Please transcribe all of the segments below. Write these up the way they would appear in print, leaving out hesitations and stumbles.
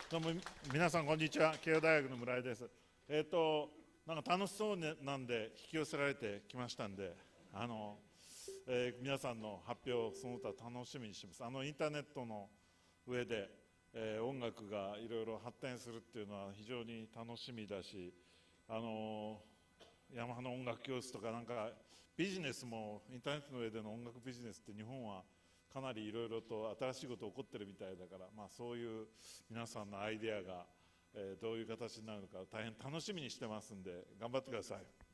どうも皆さんこんにちは。慶応大学の村井です。なんか楽しそうなんで引き寄せられてきましたんで、皆さんの発表その他楽しみにしてます。インターネットの上で、音楽がいろいろ発展するっていうのは非常に楽しみだし、ヤマハの音楽教室とかなんかビジネスもインターネットの上での音楽ビジネスって日本はかなりいろいろと新しいこと起こってるみたいだから、そういう皆さんのアイデアが、どういう形になるのか大変楽しみにしてますんで頑張ってください。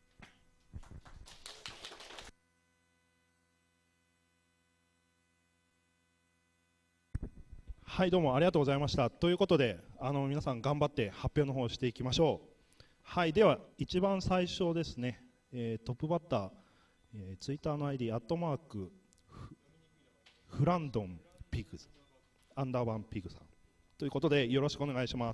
はい、どうもありがとうございました。ということで、皆さん頑張って発表の方をしていきましょう。はい、では一番最初ですね、トップバッター、ツイッターの ID アットマークフランドンピグズアンダーバンピグさんということでよろしくお願いします。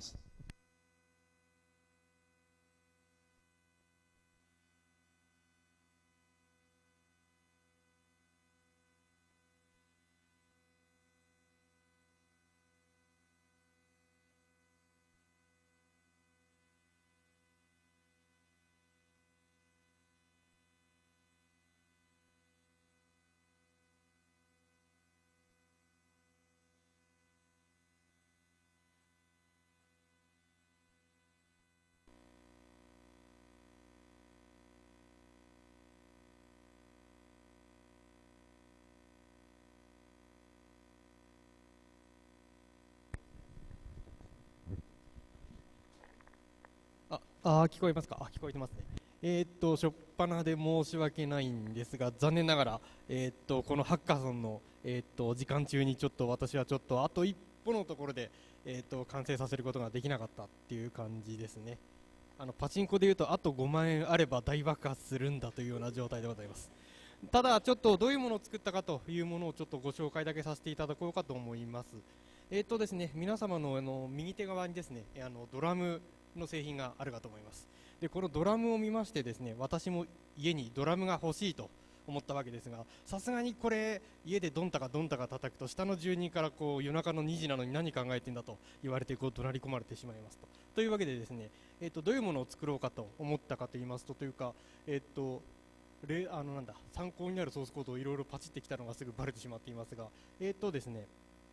聞こえますか。聞こえてますね。初っ端で申し訳ないんですが、残念ながら、このハッカソンの、時間中にちょっと私はちょっとあと一歩のところで、完成させることができなかったっていう感じですね。パチンコでいうとあと5万円あれば大爆発するんだというような状態でございます。ただちょっとどういうものを作ったかというものをちょっとご紹介だけさせていただこうかと思います。ですね、皆様の右手側にですね、ドラムの製品があるかと思います。でこのドラムを見ましてですね、私も家にドラムが欲しいと思ったわけですが、さすがにこれ家でドンタカドンタカ叩くと下の住人からこう夜中の2時なのに何考えてんだと言われてこう怒鳴り込まれてしまいますと。というわけでですね、どういうものを作ろうかと思ったかと言いますと、というか参考になるソースコードをいろいろパチってきたのがすぐバレてしまっていますが、ですね、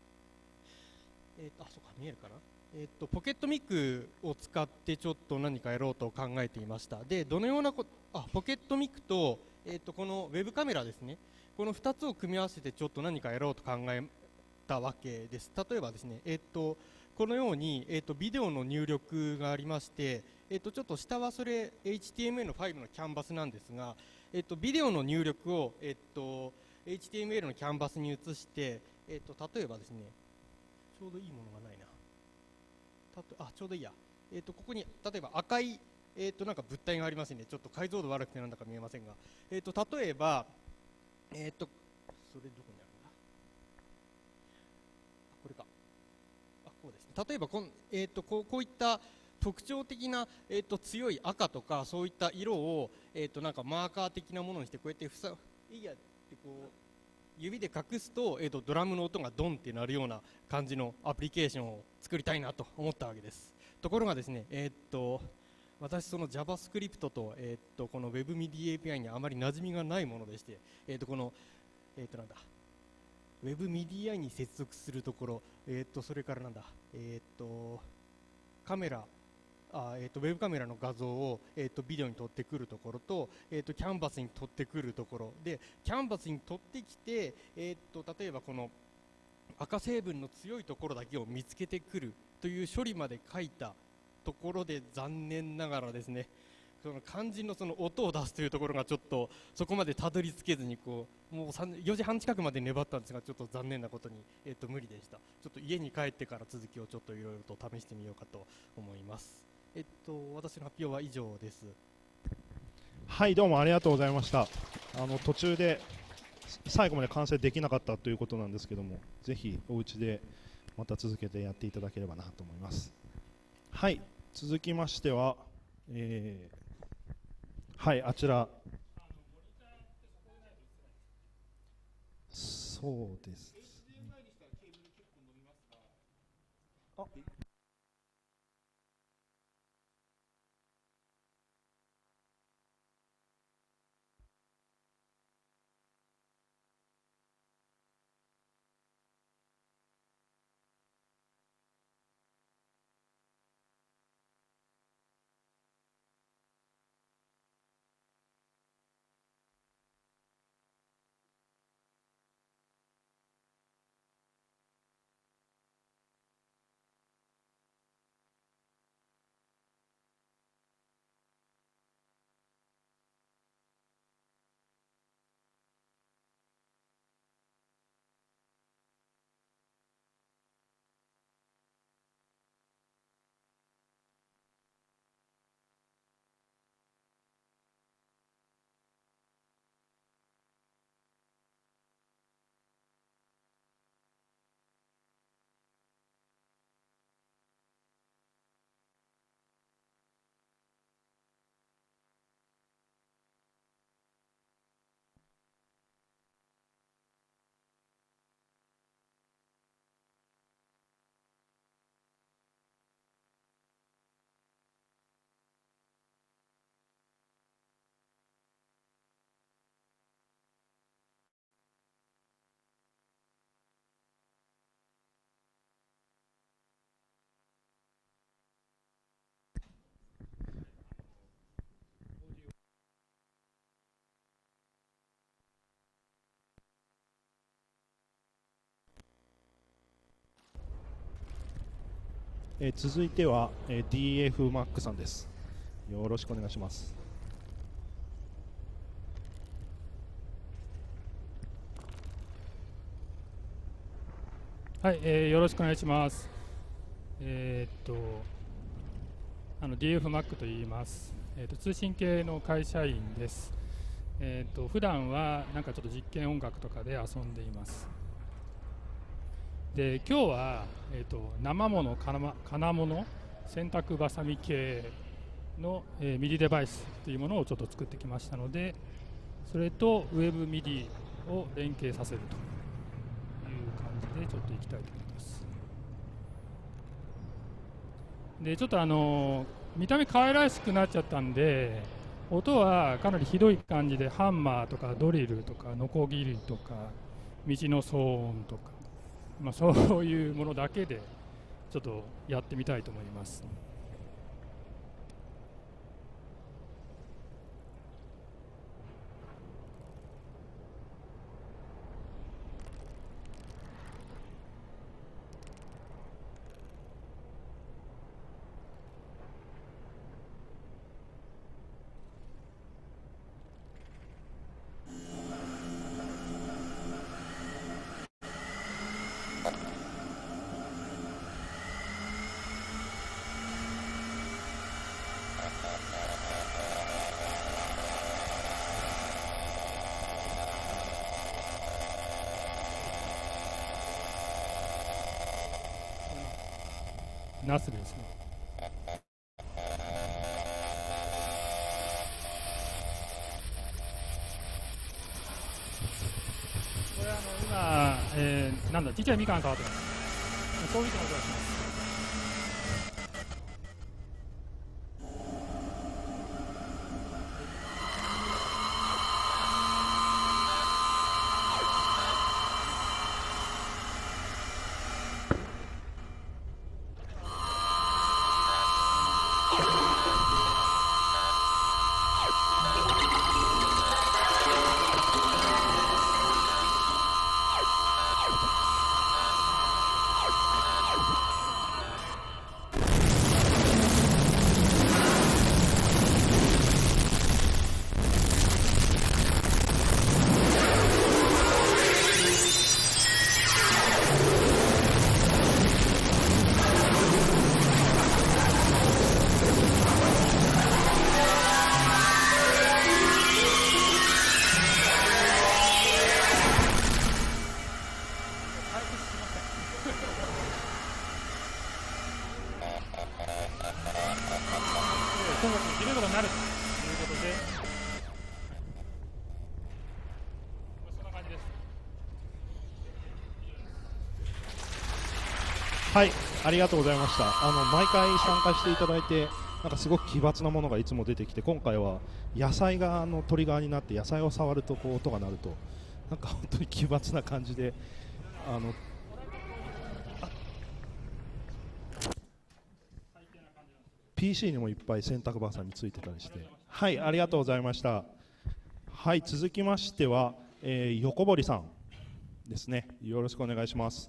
そうか見えるかな。ポケットミックを使ってちょっと何かやろうと考えていました。でどのようなポケットミックと、このウェブカメラですね、この2つを組み合わせてちょっと何かやろうと考えたわけです。例えばですね、このように、ビデオの入力がありまして、ちょっと下はそれ HTML のファイルのキャンバスなんですが、ビデオの入力を、HTML のキャンバスに移して、例えばですね、ちょうどいいものがないな。ちょうどいいや。ここに例えば赤い、なんか物体がありますね。ちょっと解像度悪くてなんだか見えませんが、例えば、それどこにあるんだ。これか。こうですね。例えばこういった特徴的な、強い赤とかそういった色を、なんかマーカー的なものにしてこうやっていやってこう指で隠すと、ドラムの音がドンってなるような感じのアプリケーションを作りたいなと思ったわけです。ところがですね、私その JavaScript と、この WebMIDI API にあまり馴染みがないものでして、この、WebMIDI に接続するところ、それからカメラウェブカメラの画像を、ビデオに撮ってくるところと、キャンバスに撮ってくるところで、キャンバスに撮ってきて、例えばこの赤成分の強いところだけを見つけてくるという処理まで書いたところで、残念ながらですね、その肝心のその音を出すというところがちょっとそこまでたどり着けずにもう4時半近くまで粘ったんですが、ちょっと残念なことに、無理でした。ちょっと家に帰ってから続きをちょっといろいろと試してみようかと思います。私の発表は以上です。 はい、どうもありがとうございました。途中で最後まで完成できなかったということなんですけども、ぜひお家でまた続けてやっていただければなと思います。はい、続きましては、はい、あちら、そうですね。 続いては、DF マックさんです。よろしくお願いします。 はい、よろしくお願いします。DF マックと言います。通信系の会社員です。普段はなんかちょっと実験音楽とかで遊んでいます。で、今日は生もの、金物、洗濯バサミ系の、ミディデバイスというものをちょっと作ってきましたので、それとウェブミディを連携させるという感じでちょっといきたいと思います。で、ちょっと見た目可愛らしくなっちゃったんで、音はかなりひどい感じで、ハンマーとかドリルとかノコギリとか道の騒音とか、そういうものだけでちょっとやってみたいと思います。ナスですね。これ今、なんだ、ちっちゃいみかん触ってます。そういう音がします。今後できることになるということで、そんな感じです。 はい、ありがとうございました。毎回参加していただいて、なんかすごく奇抜なものがいつも出てきて、今回は野菜がトリガーになって、野菜を触るとこう音が鳴ると、なんか本当に奇抜な感じで、PC にもいっぱい洗濯バサミついてたりして、はい、ありがとうございました。はい、続きましては、横堀さんですね。よろしくお願いします。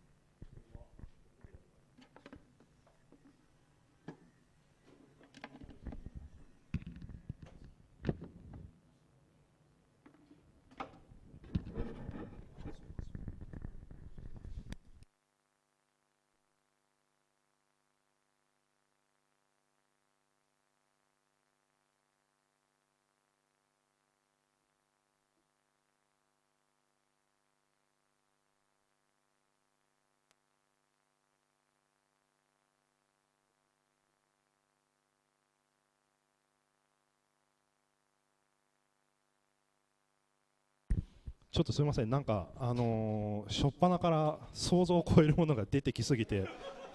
ちょっとすみません、なんか、初っ端から想像を超えるものが出てきすぎて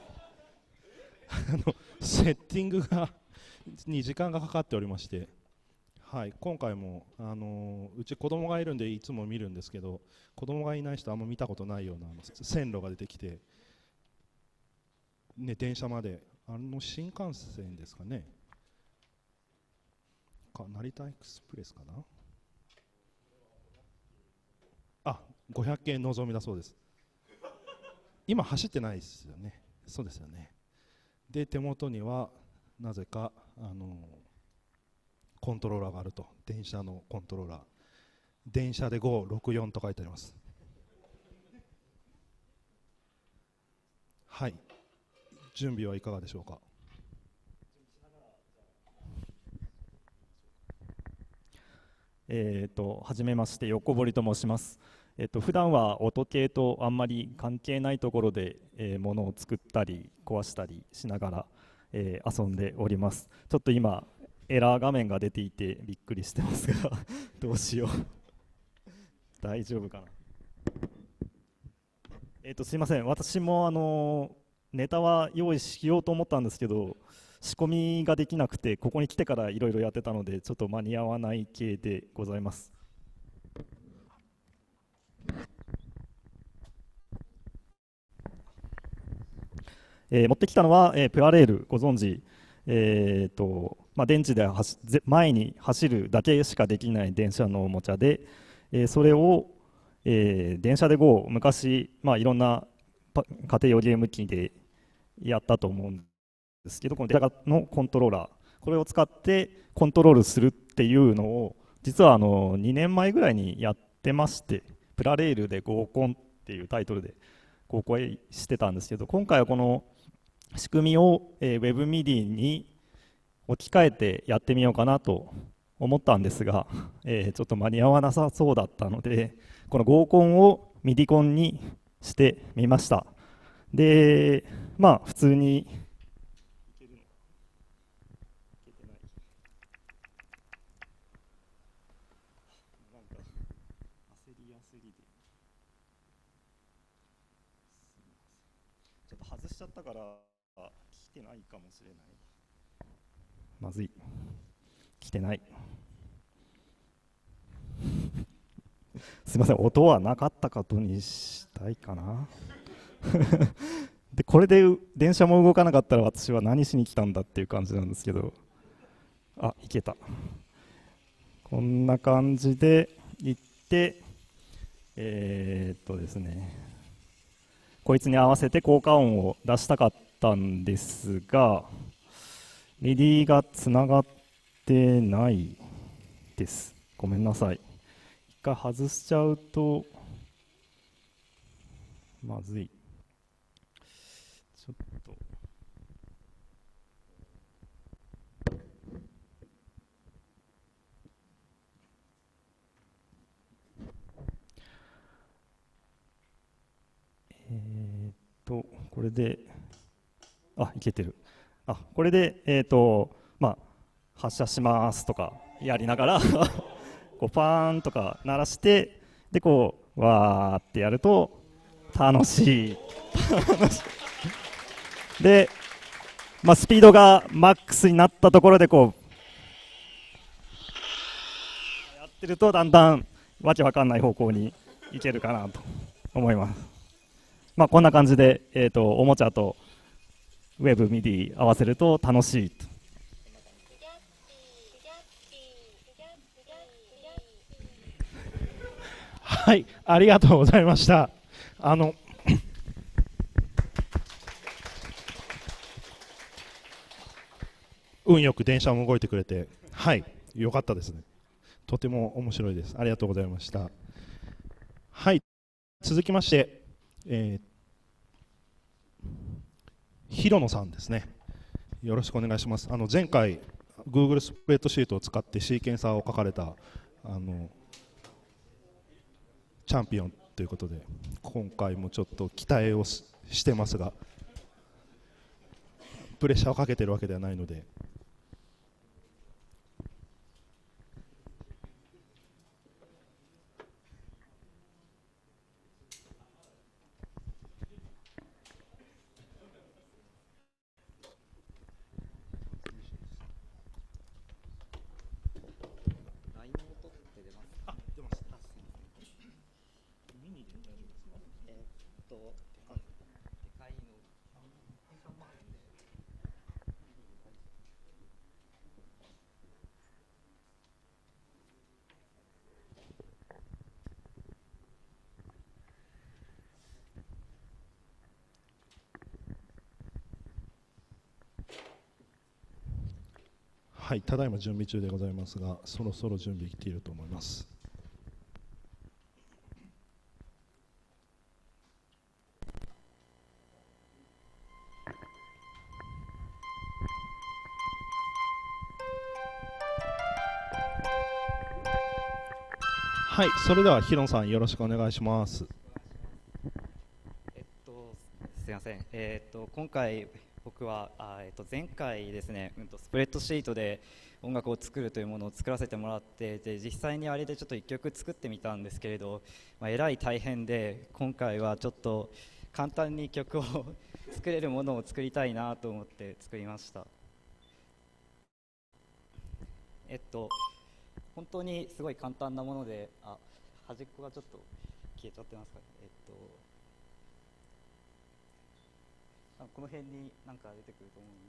セッティングに時間がかかっておりまして、はい、今回も、うち子供がいるんでいつも見るんですけど、子供がいない人あんま見たことないような線路が出てきて、ね、電車まで新幹線ですかね、成田エクスプレスかな、500系のぞみだそうです。今走ってないですよね。そうですよね。 で手元にはなぜかコントローラーがあると。電車のコントローラー、電車で564と書いてあります。はい、準備はいかがでしょうか。 はじめまして、横堀と申します。普段は音系とあんまり関係ないところで、物を作ったり壊したりしながら、遊んでおります。ちょっと今エラー画面が出ていてびっくりしてますがどうしよう大丈夫かな。すいません、私もネタは用意しようと思ったんですけど、仕込みができなくて、ここに来てからいろいろやってたのでちょっと間に合わない系でございます。持ってきたのは、プラレール、ご存知、電池で前に走るだけしかできない電車のおもちゃで、それを、電車で GO、昔、いろんな家庭用ゲーム機でやったと思うんですけど、この電車のコントローラー、これを使ってコントロールするっていうのを、実は2年前ぐらいにやってまして、プラレールで合コンっていうタイトルで公開してたんですけど、今回はこの仕組みを、WebMIDI に置き換えてやってみようかなと思ったんですが、ちょっと間に合わなさそうだったので、この合コンをミディコンにしてみました。で、普通にちょっと外しちゃったから来てないかもしれない。まずい、来てないすいません、音はなかったことにしたいかなでこれで電車も動かなかったら私は何しに来たんだっていう感じなんですけど、あ、いけた。こんな感じで行ってですね、こいつに合わせて効果音を出したかったんですが、ミディがつながってないです。ごめんなさい。一回外しちゃうとまずい。ちょっとこれでいけてる。これで発射しますとかやりながらこうパーンとか鳴らして、でこうわーってやると楽しいで、スピードがマックスになったところでこうやってるとだんだんわけわかんない方向にいけるかなと思います。こんな感じで、おもちゃとウェブミディ合わせると楽しいと。 はい、ありがとうございました。運よく電車も動いてくれて、はい、よかったですね。とても面白いです。ありがとうございました。はい、続きまして、広野さんですね。よろしくお願いします。前回 Google スプレッドシートを使ってシーケンサーを書かれたチャンピオンということで、今回もちょっと期待をしてますが、プレッシャーをかけてるわけではないので。 はい、ただいま準備中でございますが、そろそろ準備できていると思います。はい、それではヒロンさんよろしくお願いします。 すいません。今回僕は前回ですね、スプレッドシートで音楽を作るというものを作らせてもらって、で実際にあれでちょっと1曲作ってみたんですけれど、えらい大変で、今回はちょっと簡単に曲を作れるものを作りたいなと思って作りました。本当にすごい簡単なもので、端っこがちょっと消えちゃってますかね。この辺になんか出てくると思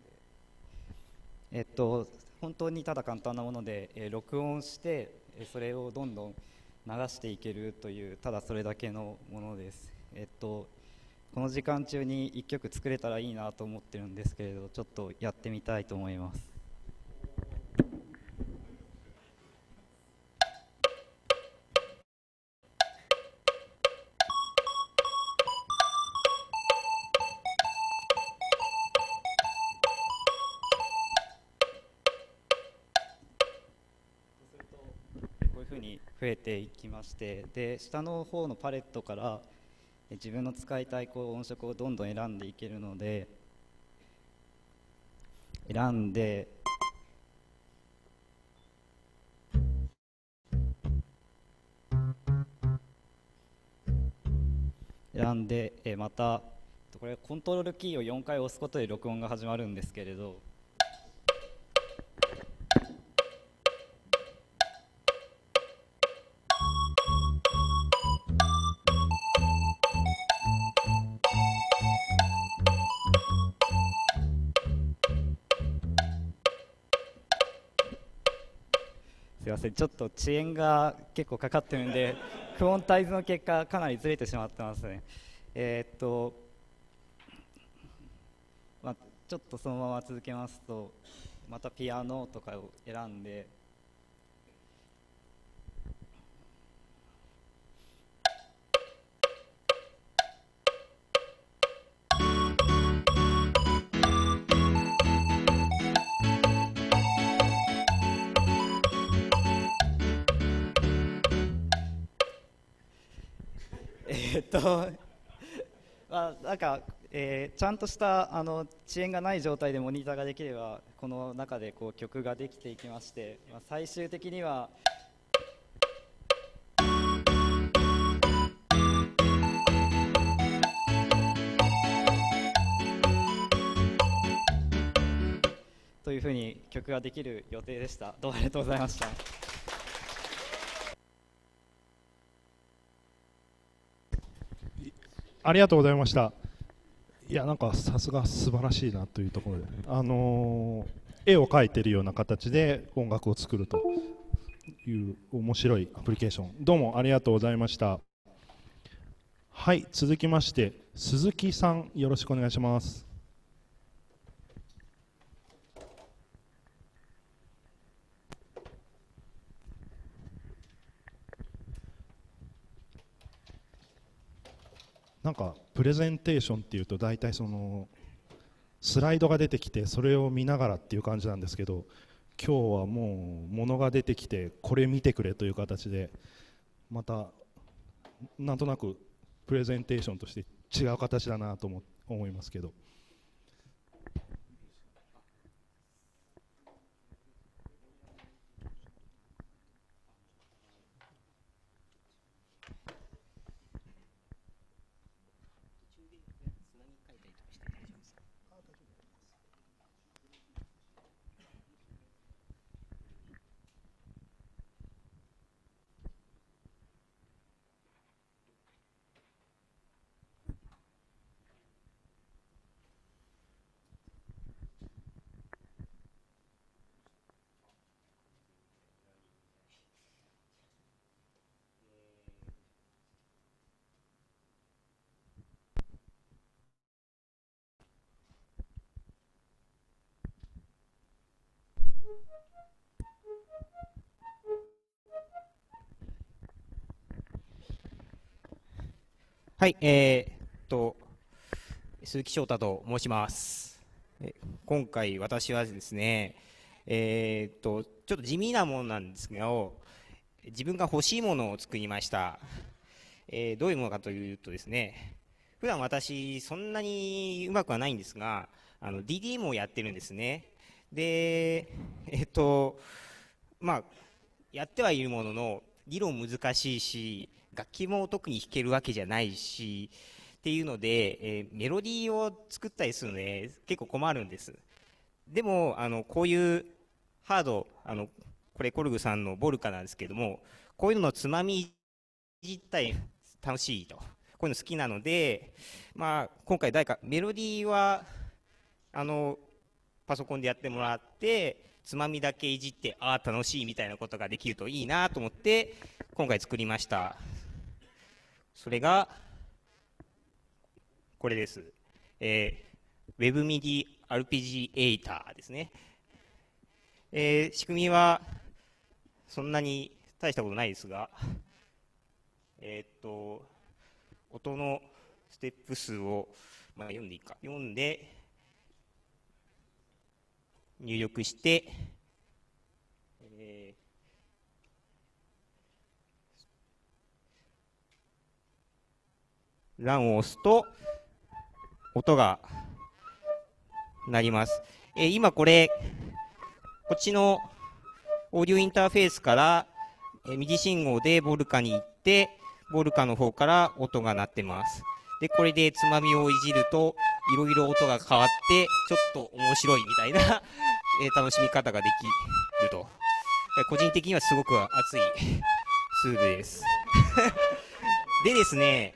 うんで、本当にただ簡単なもので、録音して、それをどんどん流していけるという、ただそれだけのものです。この時間中に1曲作れたらいいなと思ってるんですけれど、ちょっとやってみたいと思います。増えていきまして、で下の方のパレットから自分の使いたい音色をどんどん選んでいけるので、選んでまたこれコントロールキーを4回押すことで録音が始まるんですけれど、すいません、ちょっと遅延が結構かかってるんで、クオンタイズの結果かなりずれてしまってますね。ちょっとそのまま続けますと、またピアノとかを選んで、なんか、ちゃんとした遅延がない状態でモニターができれば、この中で曲ができていきまして、最終的にはというふうに曲ができる予定でした。どうもありがとうございました。 ありがとうございました。いや、なんかさすが素晴らしいなというところで、絵を描いているような形で音楽を作るという面白いアプリケーション、どうもありがとうございました。はい、続きまして鈴木さん、よろしくお願いします。なんかプレゼンテーションっていうと大体そのスライドが出てきてそれを見ながらっていう感じなんですけど、今日はもう物が出てきてこれ見てくれという形で、またなんとなくプレゼンテーションとして違う形だなと思いますけど。 はい、鈴木翔太と申します。今回私はですね、ちょっと地味なものなんですけど、自分が欲しいものを作りました。どういうものかというとですね、普段私そんなにうまくはないんですが、DDM をやってるんですね。で、まあやってはいるものの理論難しいし、楽器も特に弾けるわけじゃないしっていうので、メロディーを作ったりするので結構困るんです。でもこういうハード、これコルグさんのボルカなんですけども、こういうののつまみいじったり楽しいと、こういうの好きなので、まあ、今回誰かメロディーはパソコンでやってもらって、つまみだけいじって、ああ楽しいみたいなことができるといいなと思って今回作りました。それがこれです。WebMIDI Arpeggiator ですね。仕組みはそんなに大したことないですが、音のステップ数を、読んでいいか、読んで入力して、ランを押すと音が鳴ります。今これこっちのオーディオインターフェースから右信号でボルカに行って、ボルカの方から音が鳴ってます。でこれでつまみをいじるといろいろ音が変わってちょっと面白いみたいな楽しみ方ができると、個人的にはすごく熱いツールですでですね、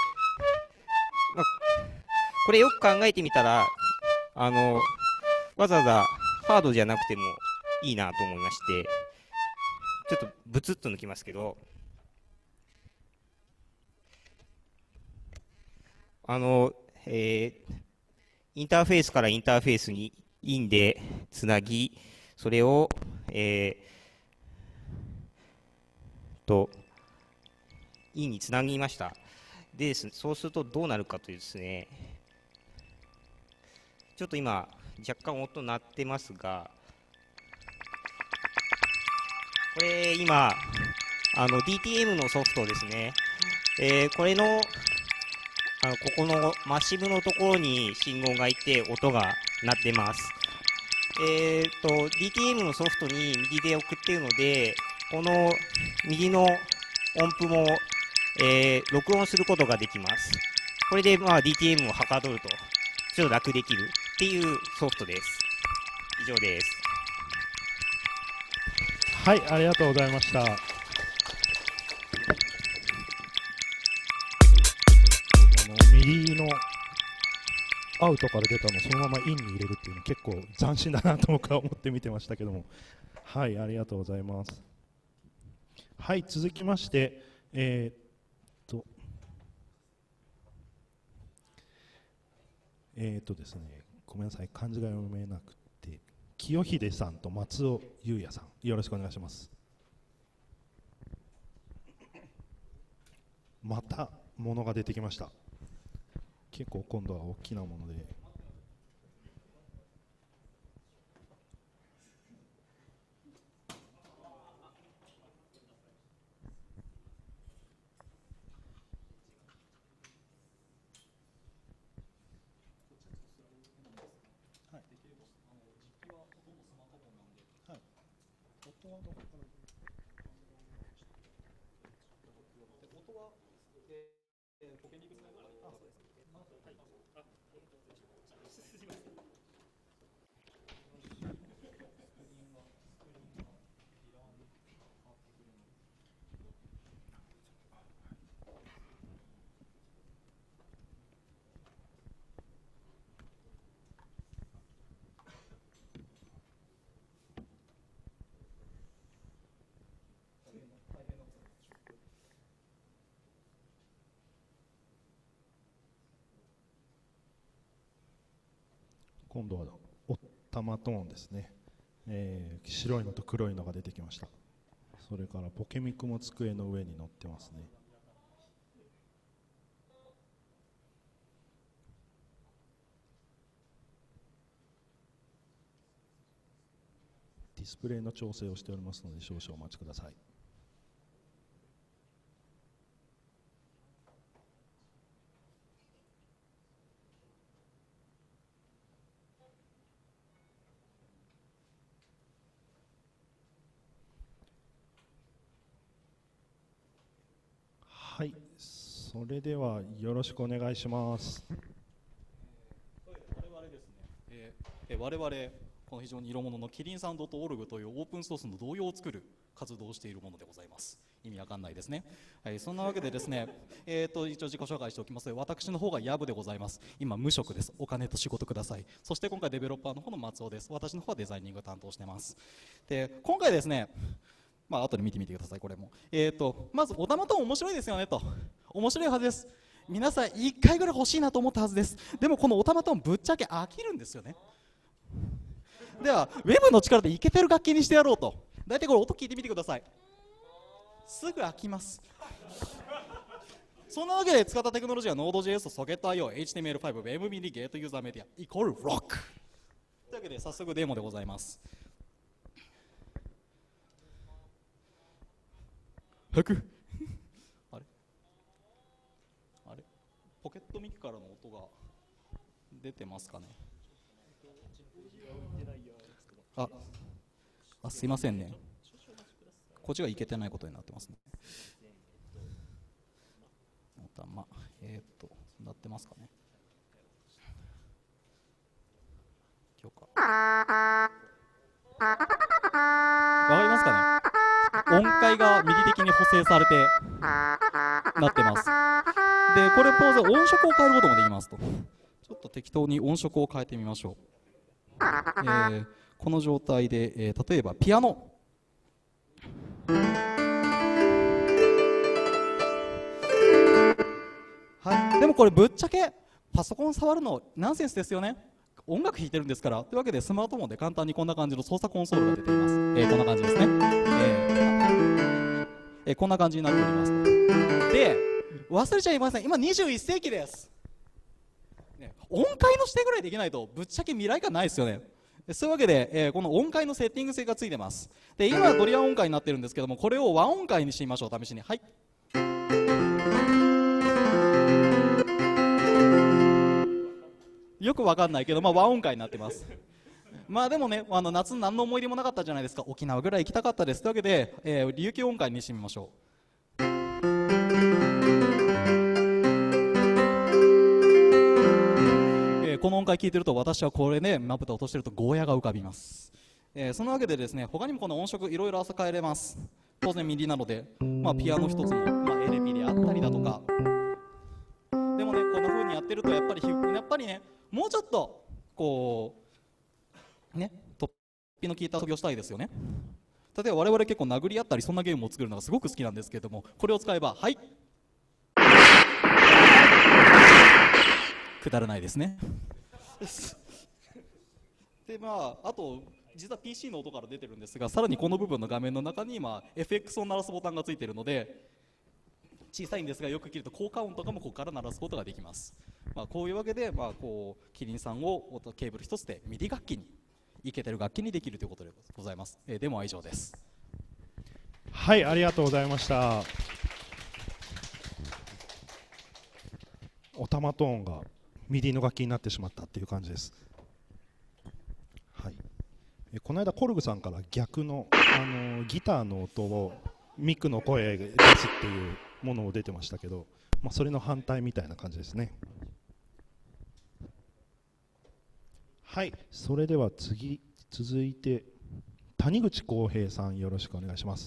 これよく考えてみたらわざわざハードじゃなくてもいいなと思いまして、ちょっとブツッと抜きますけど、インターフェースからインターフェースにインでつなぎ、それをインにつなぎました。でですね、そうするとどうなるかというですね、ちょっと今若干音鳴ってますが、これ今DTM のソフトですね、これのここのマッシブのところに信号がいて音が鳴ってます。DTM のソフトに右で送っているので、この右の音符も、録音することができます。これでDTM をはかどるとちょっと楽できるっていうソフトです。以上です。 はい、ありがとうございました。右のアウトから出たのをそのままインに入れるっていうの結構斬新だなと僕は思って見てましたけども、はい、ありがとうございます。はい、続きましてですね、ごめんなさい、漢字が読めなくて、清秀さんと松尾優也さん、よろしくお願いします。また物が出てきました。結構今度は大きなもので、今度はおったまトーンですね、白いのと黒いのが出てきました。それからポケミクも机の上に乗ってますね。 ディスプレイの調整をしておりますので少々お待ちください。はい、それではよろしくお願いします。 我々この非常に色物のキリンさん .org というオープンソースの童謡を作る活動をしているものでございます。意味わかんないですね。はい、そんなわけでですね、一応自己紹介しておきます。私の方がヤブでございます。今無職です。お金と仕事ください。そして今回デベロッパーの方の松尾です。私の方はデザイニングを担当してます。で、今回ですね、後で見てみてください。これもまずオタマトーン面白いですよねと。面白いはずです。皆さん1回ぐらい欲しいなと思ったはずです。でもこのオタマトーンぶっちゃけ飽きるんですよね。ではウェブの力でイケてる楽器にしてやろうと。大体これ音聞いてみてください。すぐ飽きます。そんなわけで使ったテクノロジーは Node.js、Socket.io、HTML5、WebMini、Gate ユーザーメディアイコール Rock というわけで早速デモでございます。100あれポケットミキからの音が出てますかね。すいませんね、こっちがいけてないことになってますね。なってますかね。今日かわかりますかね。音階が右的に補正されてなってます。でこれ当然音色を変えることもできますと。ちょっと適当に音色を変えてみましょう。この状態で、例えばピアノ、はい、でもこれぶっちゃけパソコン触るのナンセンスですよね。音楽弾いてるんですから。というわけでスマートフォンで簡単にこんな感じの操作コンソールが出ています。こんな感じですね。こんな感じになっておりますと。で忘れちゃいません、今21世紀です、ね、音階の指定ぐらいできないとぶっちゃけ未来感ないですよね。そういうわけで、この音階のセッティング性がついてます。で今ドリアン音階になってるんですけども、これを和音階にしてみましょう。試しに、はい、よくわかんないけど、和音階になってますでもね、夏何の思い出もなかったじゃないですか。沖縄ぐらい行きたかったです。というわけで、琉球音階にしてみましょう。この音階聞いてると、私はこれね、まぶた落としてるとゴーヤが浮かびます。そのわけでですね、他にもこの音色いろいろ変えれます。当然ミディなので、ピアノ一つも、LP であったりだとか。でもね、こんな風にやってるとやっぱりね、もうちょっとこうね、突飛の効いた遊びをしたいですよね。例えば我々結構殴り合ったりそんなゲームを作るのがすごく好きなんですけれども、これを使えば、はい、くだらないですねであと実は PC の音から出てるんですが、さらにこの部分の画面の中にFX を鳴らすボタンがついているので、小さいんですがよく切ると効果音とかもここから鳴らすことができます。こういうわけで、キリンさんをケーブル一つでミディ楽器に、イケてる楽器にできるということでございます。デモは以上です。 はい、ありがとうございました。オタマトーンがミディの楽器になってしまったっていう感じです。はい、この間コルグさんから逆の、ギターの音をミクの声で出すっていうものを出てましたけど、それの反対みたいな感じですね。はい、それでは続いて谷口康平さん、よろしくお願いします。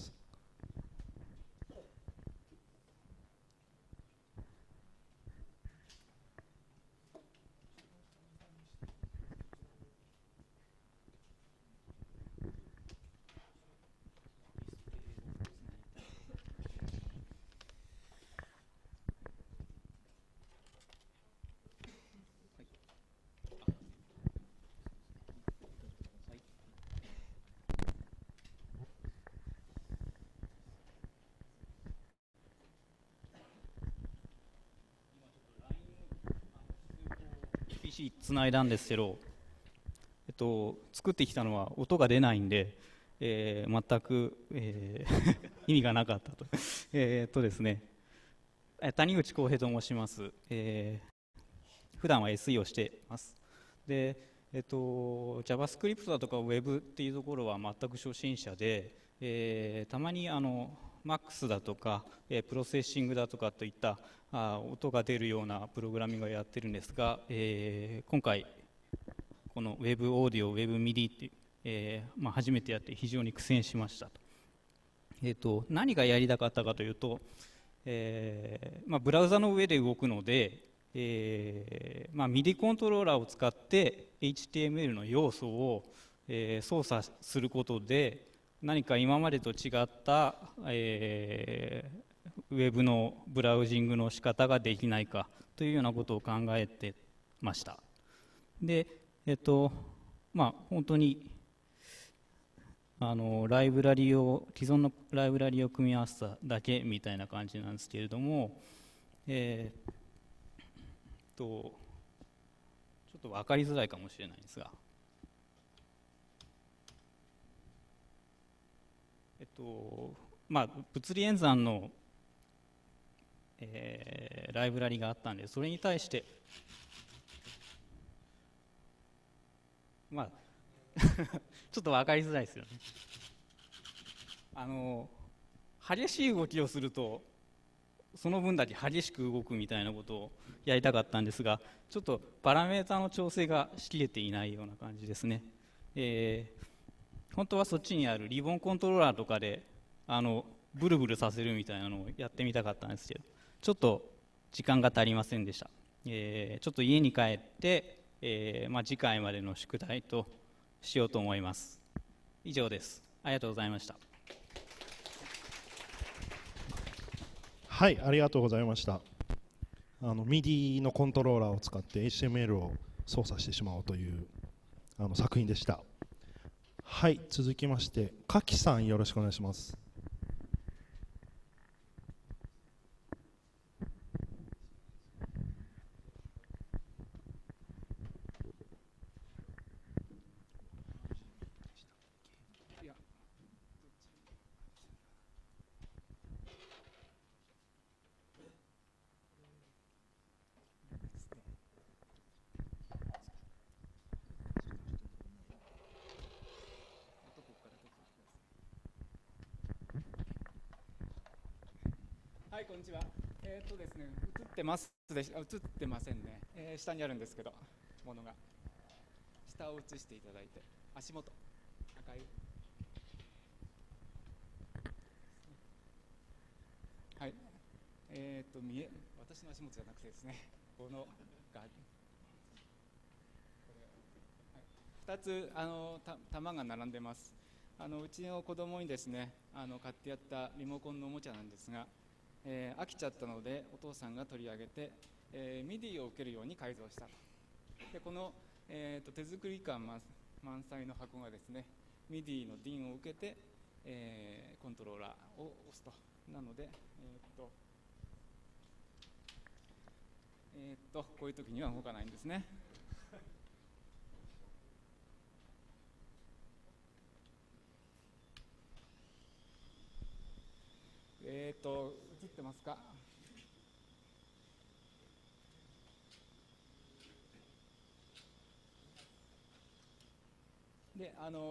PC つないだんですけど、作ってきたのは音が出ないんで、 全く、意味がなかったと。ですね、谷口康平と申します。普段は SE をしています。で、JavaScript だとか Web っていうところは全く初心者で、たまにMax だとか、プロセッシングだとかといった音が出るようなプログラミングをやってるんですが、今回この Web オーディオ、Web MIDI っていう、初めてやって非常に苦戦しましたと。何がやりたかったかというと、ブラウザの上で動くので、MIDI コントローラーを使って HTML の要素を、操作することで何か今までと違った、ウェブのブラウジングの仕方ができないかというようなことを考えてました。で、本当にライブラリを既存のライブラリを組み合わせただけみたいな感じなんですけれども、ちょっと分かりづらいかもしれないんですが、物理演算の、ライブラリがあったんで、それに対してちょっと分かりづらいですよね。激しい動きをするとその分だけ激しく動くみたいなことをやりたかったんですが、ちょっとパラメータの調整がしきれていないような感じですね。本当はそっちにあるリボンコントローラーとかでブルブルさせるみたいなのをやってみたかったんですけど、ちょっと時間が足りませんでした。ちょっと家に帰って、次回までの宿題としようと思います。以上です。ありがとうございました。 はい、ありがとうございました。MIDI のコントローラーを使って HTML を操作してしまおうという作品でした。はい、続きましてかきさん、よろしくお願いします。 はい、こんにちは。ですね、映ってますでし、映ってませんね。下にあるんですけど、ものが。下を映していただいて、足元、赤い。はい。私の足元じゃなくてですね、このが、2つ玉が並んでます。うちの子供にですね、買ってやったリモコンのおもちゃなんですが、飽きちゃったのでお父さんが取り上げて、MIDI を受けるように改造したと。でこの、手作り感満載の箱がですね MIDI の DIN を受けて、コントローラーを押すと。なので、こういう時には動かないんですね。映ってますか？で、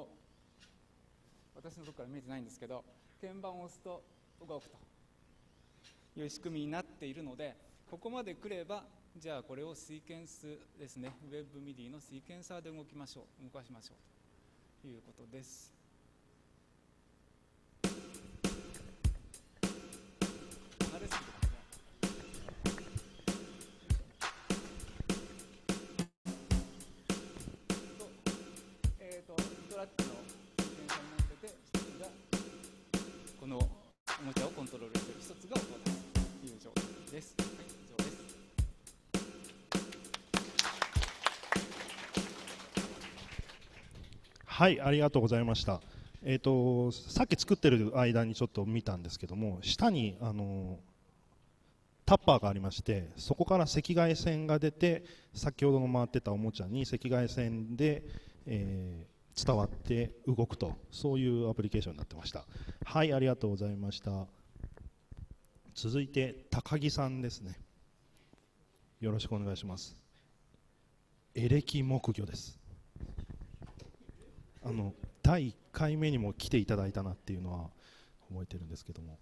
私のところから見えてないんですけど、鍵盤を押すと動くという仕組みになっているので、ここまで来れば、じゃあこれをシーケンスですね、Web MIDI のシーケンサーで動かしましょうということです。トラックのシーケンサーになってて、一つがこのおもちゃをコントロールしている、一つが音だという状態です。はい、以上です。 はい、ありがとうございました。さっき作ってる間にちょっと見たんですけども、下にタッパーがありまして、そこから赤外線が出て、先ほどの回ってたおもちゃに赤外線で、 伝わって動くと、そういうアプリケーションになってました。はい、ありがとうございました。続いて高木さんですね。よろしくお願いします。エレキ木魚です。第1回目にも来ていただいたなっていうのは覚えてるんですけども。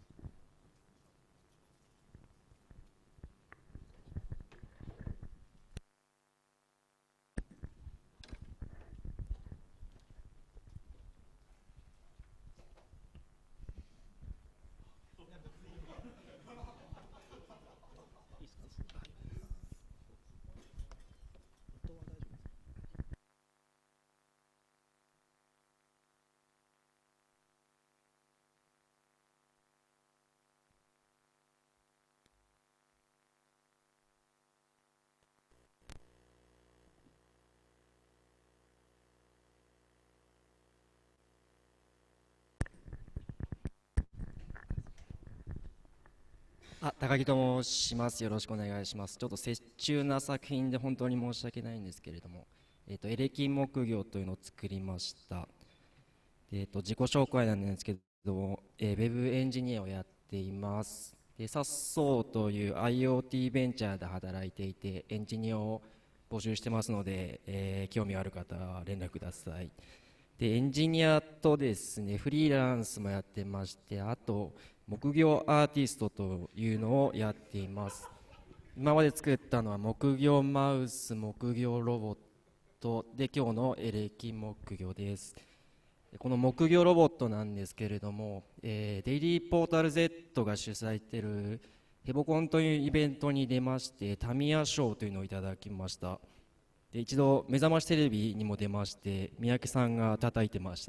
高木と申します。よろしくお願いします。ちょっと折衷な作品で本当に申し訳ないんですけれども、エレキ木魚というのを作りました。自己紹介なんですけども、ウェブエンジニアをやっています。で、サッソーという IoT ベンチャーで働いていて、エンジニアを募集してますので、興味ある方は連絡ください。で、エンジニアとですね、フリーランスもやってまして、あと木魚アーティストというのをやっています。今まで作ったのは木魚マウス、木魚ロボットで、今日のエレキ木魚です。この木魚ロボットなんですけれども、デイリーポータル Z が主催しているヘボコンというイベントに出まして、タミヤ賞というのをいただきました。で、一度目覚ましテレビにも出まして、三宅さんが叩いてました。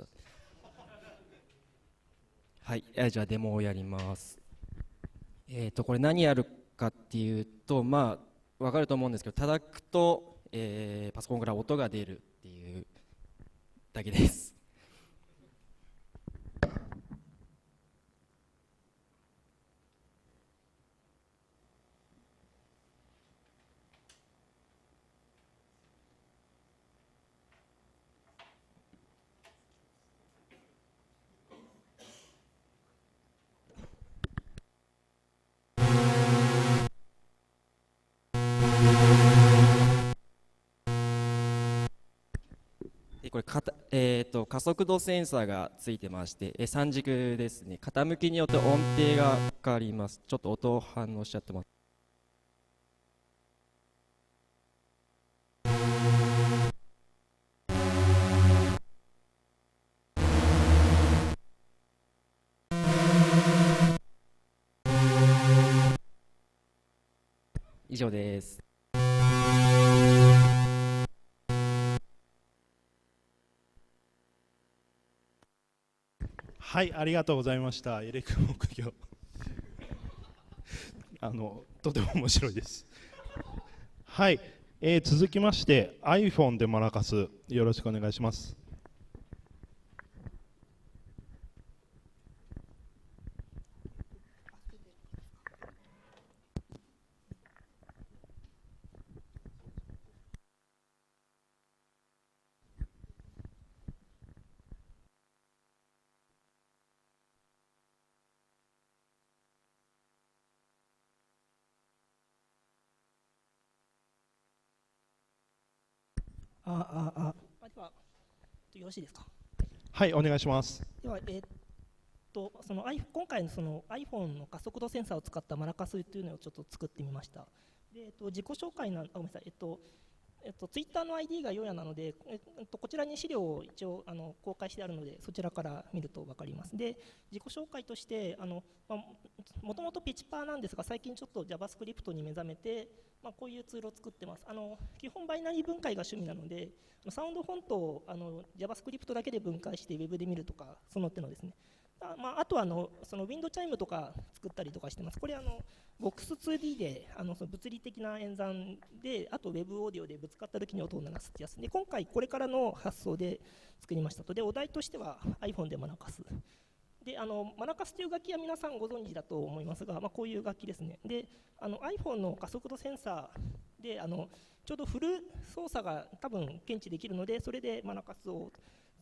はい、じゃあデモをやります。これ何やるかっていうと、まあ分かると思うんですけど、叩くと、パソコンから音が出るっていうだけです。これ加速度センサーがついてまして、3軸ですね。傾きによって音程が変わります。ちょっと音反応しちゃってます。以上です。 はい、ありがとうございました。エレキ木魚とても面白いです。はい、続きまして iPhone でマラカス、よろしくお願いします。 ではよろしいですか。 はい、お願いします。 では、今回のその iPhone の加速度センサーを使ったマラカスというのをちょっと作ってみました。で、自己紹介ごめんなさい。ツイッターの ID がヨヤなので、こちらに資料を一応公開してあるので、そちらから見ると分かります。で、自己紹介としてもともとピチパーなんですが、最近ちょっと JavaScript に目覚めて、こういうツールを作ってます。基本バイナリー分解が趣味なので、サウンドフォントをJavaScript だけで分解して Web で見るとか、その手のですね。あとはそのウィンドチャイムとか作ったりとかしてます。これBox2D でその物理的な演算で、あと Web オーディオでぶつかった時に音を鳴らすってやつで、今回これからの発想で作りましたと。で、お題としては iPhone でマラカスで、マラカスという楽器は皆さんご存知だと思いますが、こういう楽器ですね。で、iPhone の加速度センサーでちょうどフル操作が多分検知できるので、それでマラカスを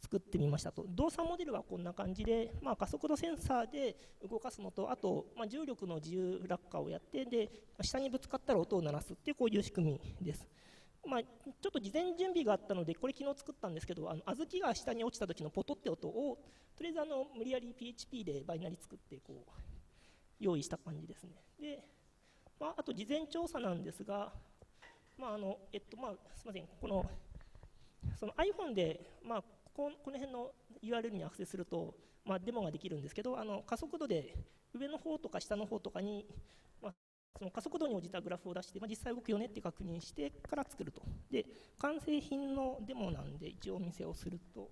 作ってみましたと。動作モデルはこんな感じで、加速度センサーで動かすのと、あと、重力の自由落下をやって、で下にぶつかったら音を鳴らすっていうこういう仕組みです。ちょっと事前準備があったので、これ昨日作ったんですけど、小豆が下に落ちた時のポトって音をとりあえず無理やり PHP でバイナリ作ってこう用意した感じですね。で、あと事前調査なんですが、すみません、その iPhone で、この辺の URL にアクセスすると、デモができるんですけど、加速度で上の方とか下の方とかに、その加速度に応じたグラフを出して、実際動くよねって確認してから作ると。で、完成品のデモなんで一応お見せをすると。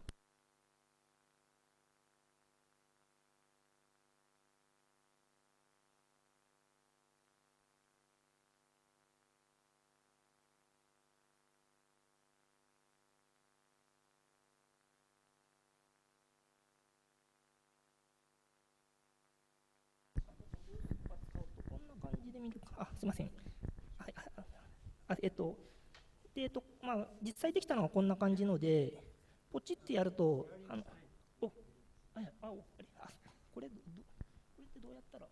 すみません。実際できたのはこんな感じので、ポチってやると、これってどうやったら。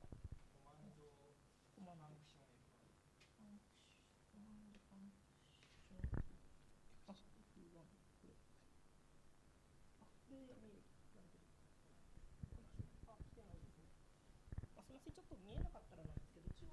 すみません、ちょっと見えなかったらなんですけど、一応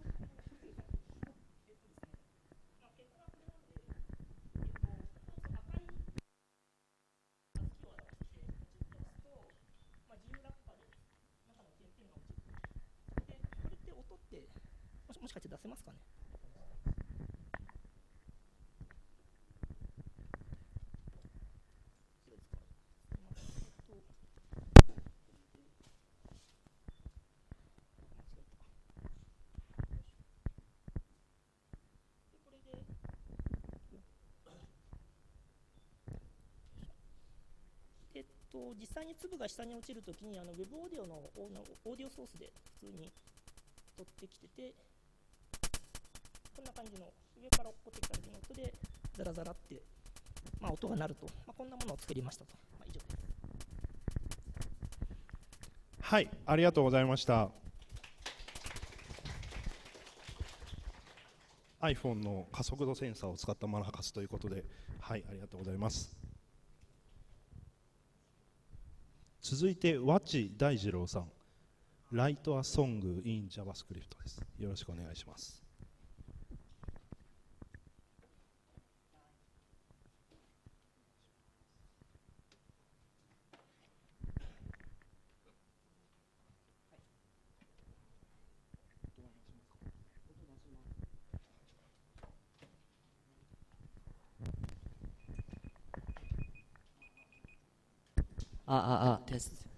もしかして出せますかね。実際に粒が下に落ちるときにウェブオーディオのオーディオソースで普通に取ってきてて、こんな感じの上から落っこってきた時の音でザラザラって、音が鳴ると、こんなものを作りましたと。以上です。 はい、ありがとうございました。iPhone の加速度センサーを使ったマラカスということで、はい、ありがとうございます。続いて和知大二郎さん、Write a Song in JavaScript です。よろしくお願いします。 テスト。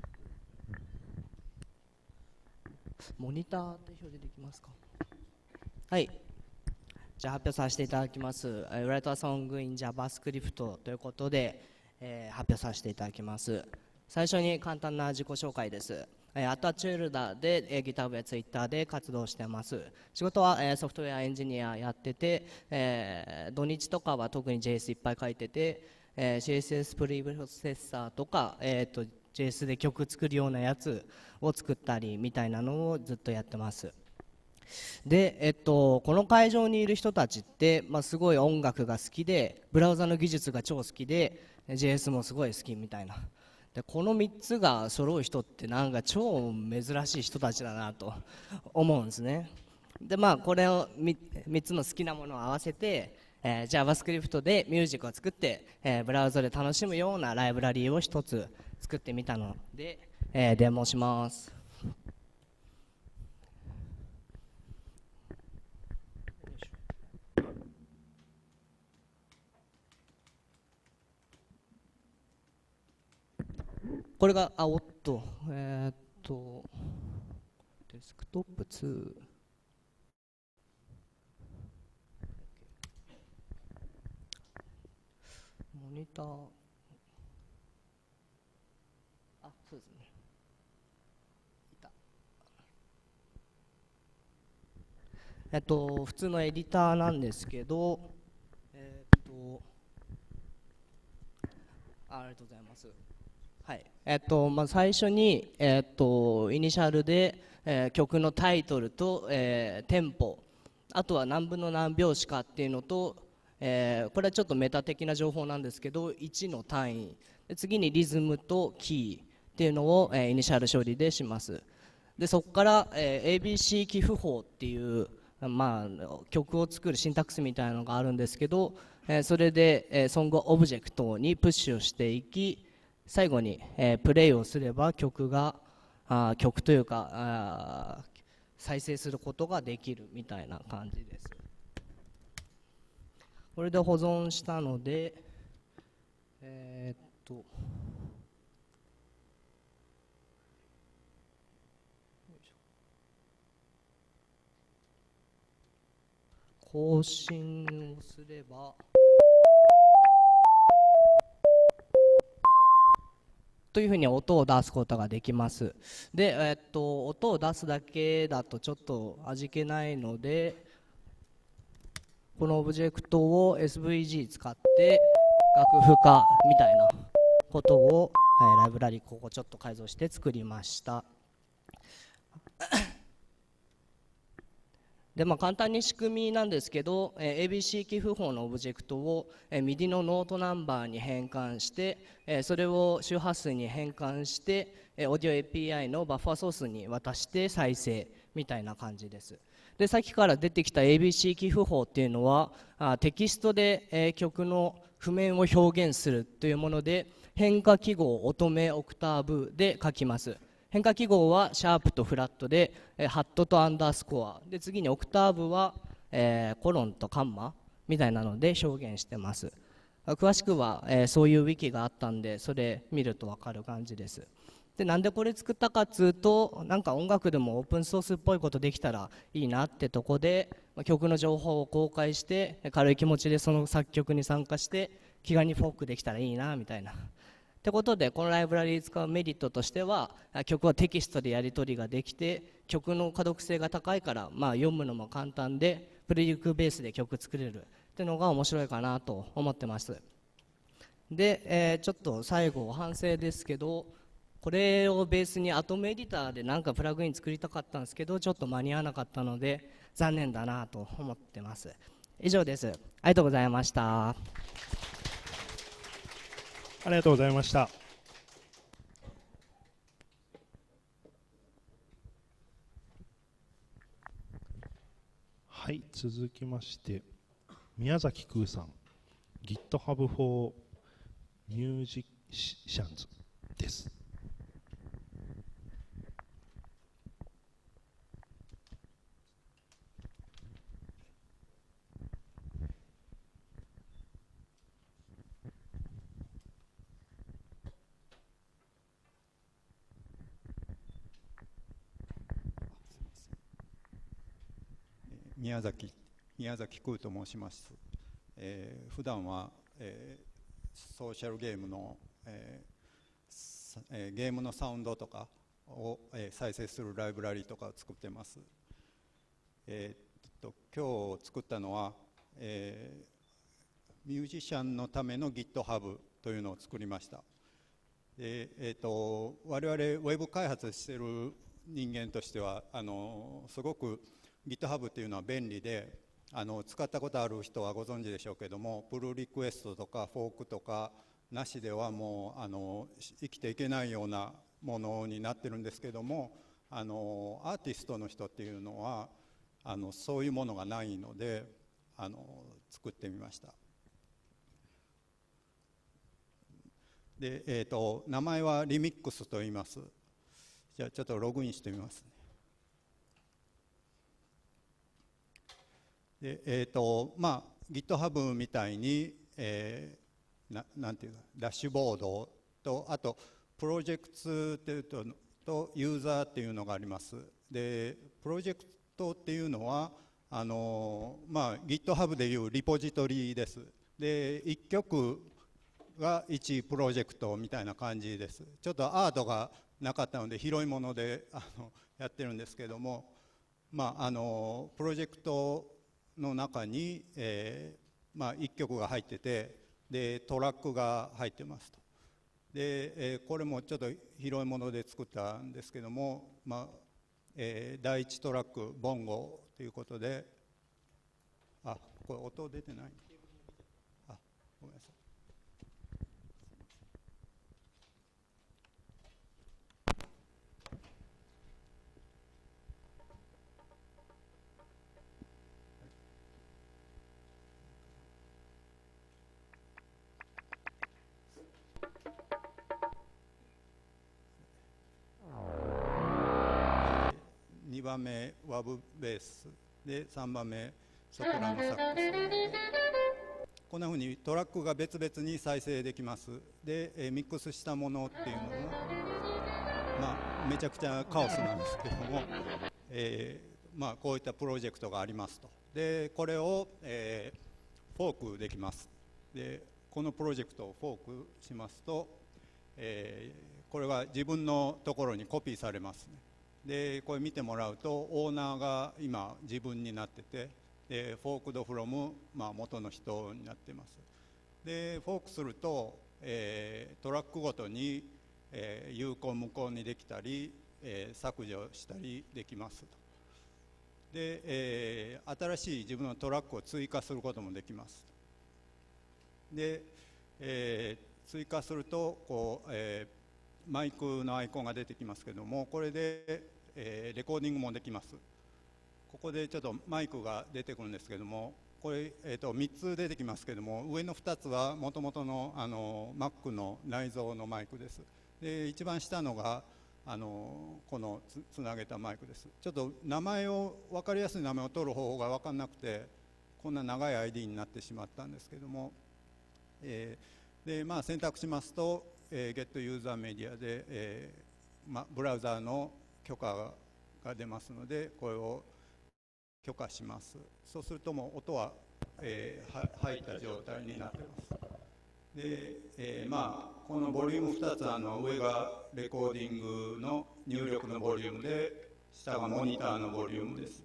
モニターで表示できますか。はい。じゃあ発表させていただきます。Write a Song in JavaScript ということで、発表させていただきます。最初に簡単な自己紹介です。アタチュールダで、GitHub や Twitter で活動してます。仕事は、ソフトウェアエンジニアやってて、土日とかは特に JS いっぱい書いてて、CSS プリプロセッサーとか、JS で曲作るようなやつを作ったりみたいなのをずっとやってます。で、この会場にいる人たちって、すごい音楽が好きで、ブラウザの技術が超好きで、JS もすごい好きみたいな。でこの3つが揃う人ってなんか超珍しい人たちだなと思うんですね。でこれを 3つの好きなものを合わせて、JavaScript でミュージックを作って、ブラウザで楽しむようなライブラリーを一つ作ってみたので、デモします。これがデスクトップ2。モニター、そうですね。普通のエディターなんですけど、 ありがとうございます。はい。まあ、最初に、イニシャルで、曲のタイトルと、テンポ、あとは何分の何拍子かっていうのと、これはちょっとメタ的な情報なんですけど、1の単位、で次にリズムとキーっていうのを、イニシャル処理でします。でそこから、ABC 記符法っていう、まあ、曲を作るシンタックスみたいなのがあるんですけど、それで、ソングオブジェクトにプッシュをしていき、最後に、プレイをすれば曲というか再生することができるみたいな感じです。これで保存したので、更新をすればというふうに音を出すことができます。で、音を出すだけだとちょっと味気ないので、このオブジェクトを SVG 使って楽譜化みたいなことを、ライブラリここちょっと改造して作りました。で簡単に仕組みなんですけど、ABC 記符法のオブジェクトを、MIDI のノートナンバーに変換して、それを周波数に変換して、オーディオ API のバッファーソースに渡して再生みたいな感じです。でさっきから出てきた ABC 記符法っていうのはテキストで、曲の譜面を表現するというもので、変化記号、音目、オクターブで書きます。変化記号はシャープとフラットで、ハットとアンダースコアで、次にオクターブは、コロンとカンマみたいなので表現してます。詳しくは、そういうウィキがあったんで、それ見ると分かる感じです。でなんでこれ作ったかっつうと、なんか音楽でもオープンソースっぽいことできたらいいなってとこで、曲の情報を公開して軽い気持ちでその作曲に参加して気軽にフォークできたらいいなみたいな。ってことでこのライブラリ使うメリットとしては、曲はテキストでやり取りができて、曲の可読性が高いから、読むのも簡単でプレリクベースで曲作れるっていうのが面白いかなと思ってます。で、ちょっと最後反省ですけど、これをベースにアトムエディターでなんかプラグイン作りたかったんですけど、ちょっと間に合わなかったので残念だなと思ってます。以上です。ありがとうございました。 ありがとうございました。はい、続きまして宮崎空さん、 GitHub for Musicians です。 宮崎空と申します。普段は、ソーシャルゲームの、ゲームのサウンドとかを、再生するライブラリとかを作ってます。今日作ったのは、ミュージシャンのための GitHub というのを作りました。我々ウェブ開発している人間としてはすごくGitHub っていうのは便利で、使ったことある人はご存知でしょうけども、プルリクエストとかフォークとかなしではもう生きていけないようなものになってるんですけども、アーティストの人っていうのはそういうものがないので作ってみました。で、名前はリミックスと言います。じゃあちょっとログインしてみますね。でGitHub みたいに、なんていうかダッシュボードと、あとプロジェクトっていうとユーザーっていうのがあります。でプロジェクトっていうのはGitHub でいうリポジトリです。で1曲が1プロジェクトみたいな感じです。ちょっとアートがなかったので広いものでやってるんですけども、プロジェクトの中に、1曲が入ってて、でトラックが入ってますと。 で、これもちょっと広いもので作ったんですけども、第1トラックボンゴということで、これ音出てない、ごめんなさい。2番目ワブベースで3番目ソプラノサックス。こんなふうにトラックが別々に再生できます。で、ミックスしたものっていうのも、めちゃくちゃカオスなんですけども、こういったプロジェクトがありますと。でこれを、フォークできます。でこのプロジェクトをフォークしますと、これが自分のところにコピーされますね。でこれ見てもらうとオーナーが今自分になってて、でフォークドフロム、元の人になってます。でフォークすると、トラックごとに、有効無効にできたり、削除したりできますと。で、新しい自分のトラックを追加することもできます。で、追加するとマイクのアイコンが出てきますけども、これで、レコーディングもできます。ここでちょっとマイクが出てくるんですけども、これ、3つ出てきますけども、上の2つはもともとのMac の内蔵のマイクです。で一番下のがこのつなげたマイクです。ちょっと名前を分かりやすい名前を取る方法が分からなくて、こんな長い ID になってしまったんですけども、で選択しますと、Get User Media で、ブラウザーの許可が出ますので、これを許可します。そうするともう音は、入った状態になっています。で、このボリューム2つ、上がレコーディングの入力のボリュームで、下がモニターのボリュームです。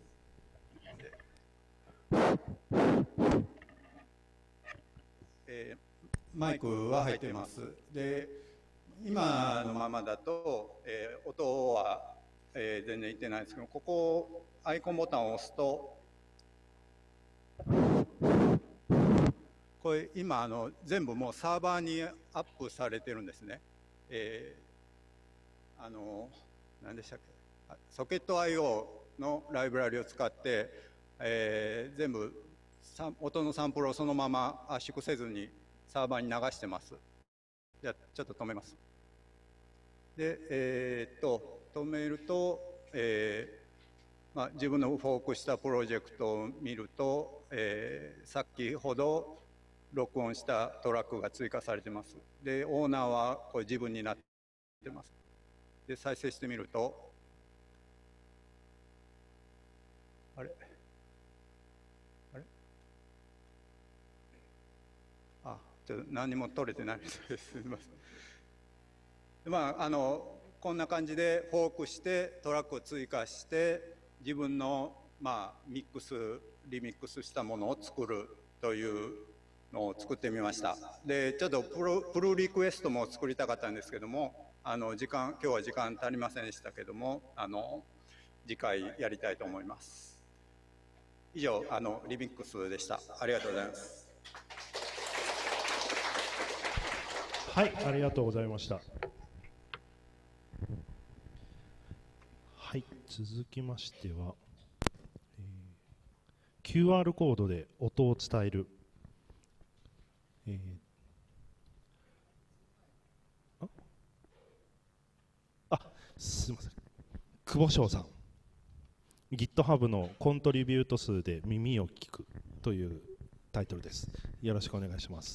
マイクは入っています。で今のままだと、音は、全然いってないですけど、ここアイコンボタンを押すと、これ今全部もうサーバーにアップされてるんですね。何でしたっけ、ソケット IO のライブラリを使って、全部音のサンプルをそのまま圧縮せずにサーバーに流してます。じゃあちょっと止めます。で、止めると、自分のフォークしたプロジェクトを見ると、先ほど録音したトラックが追加されてます。でオーナーはこれ自分になってます。で再生してみると、あれちょっと何も取れてないみたいです。すみません。こんな感じでフォークしてトラックを追加して自分の、ミックスリミックスしたものを作るというのを作ってみました。でちょっとプルリクエストも作りたかったんですけども、今日は時間足りませんでしたけども、次回やりたいと思います。以上リミックスでした。ありがとうございます。 はい、ありがとうございました。はい、続きましては、QR コードで音を伝える、すみません、久保翔さん、GitHub のコントリビュート数で耳を聞くというタイトルです。よろしくお願いします。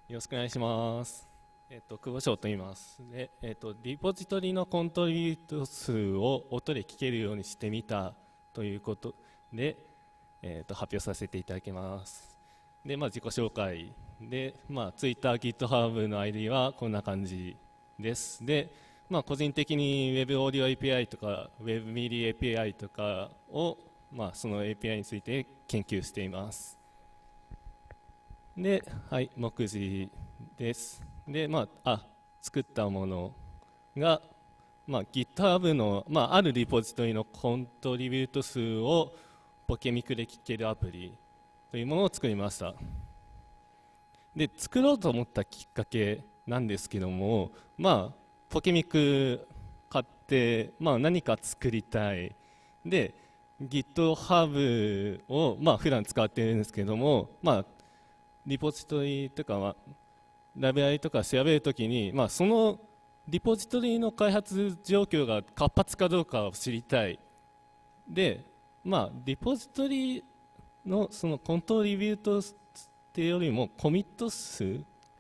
よろしくお願いします。久保翔と言います。で、リポジトリのコントリビュート数を音で聞けるようにしてみたということで、発表させていただきます。で、自己紹介で、Twitter、GitHub の ID はこんな感じです。で、個人的に Web オーディオ API とか Web ミディ API とかを、その API について研究しています。で、はい、目次です。で、作ったものが、GitHub の、あるリポジトリのコントリビュート数をポケミクで聞けるアプリというものを作りました。で、作ろうと思ったきっかけなんですけども、ポケミク買って、何か作りたい。で、GitHub を、普段使っているんですけども、リポジトリとか、ライブラリとか調べるときに、そのリポジトリの開発状況が活発かどうかを知りたい。で、リポジトリのそのコントリビュートっていうよりもコミット数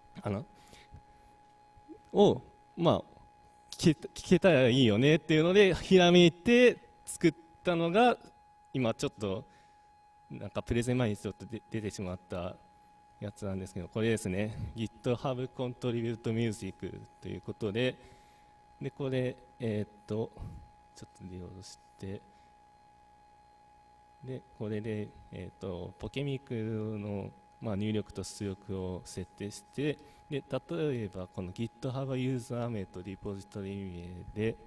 を、聞けたらいいよねっていうので、ひらめいて作ったのが、今ちょっと、なんかプレゼン前にちょっと出てしまったやつなんですけど、これですね、GitHub Contribute Music ということで、これ、ちょっと利用して、で、これで、ポケミクの、入力と出力を設定して、で、例えばこの GitHub ユーザー名とリポジトリ名で、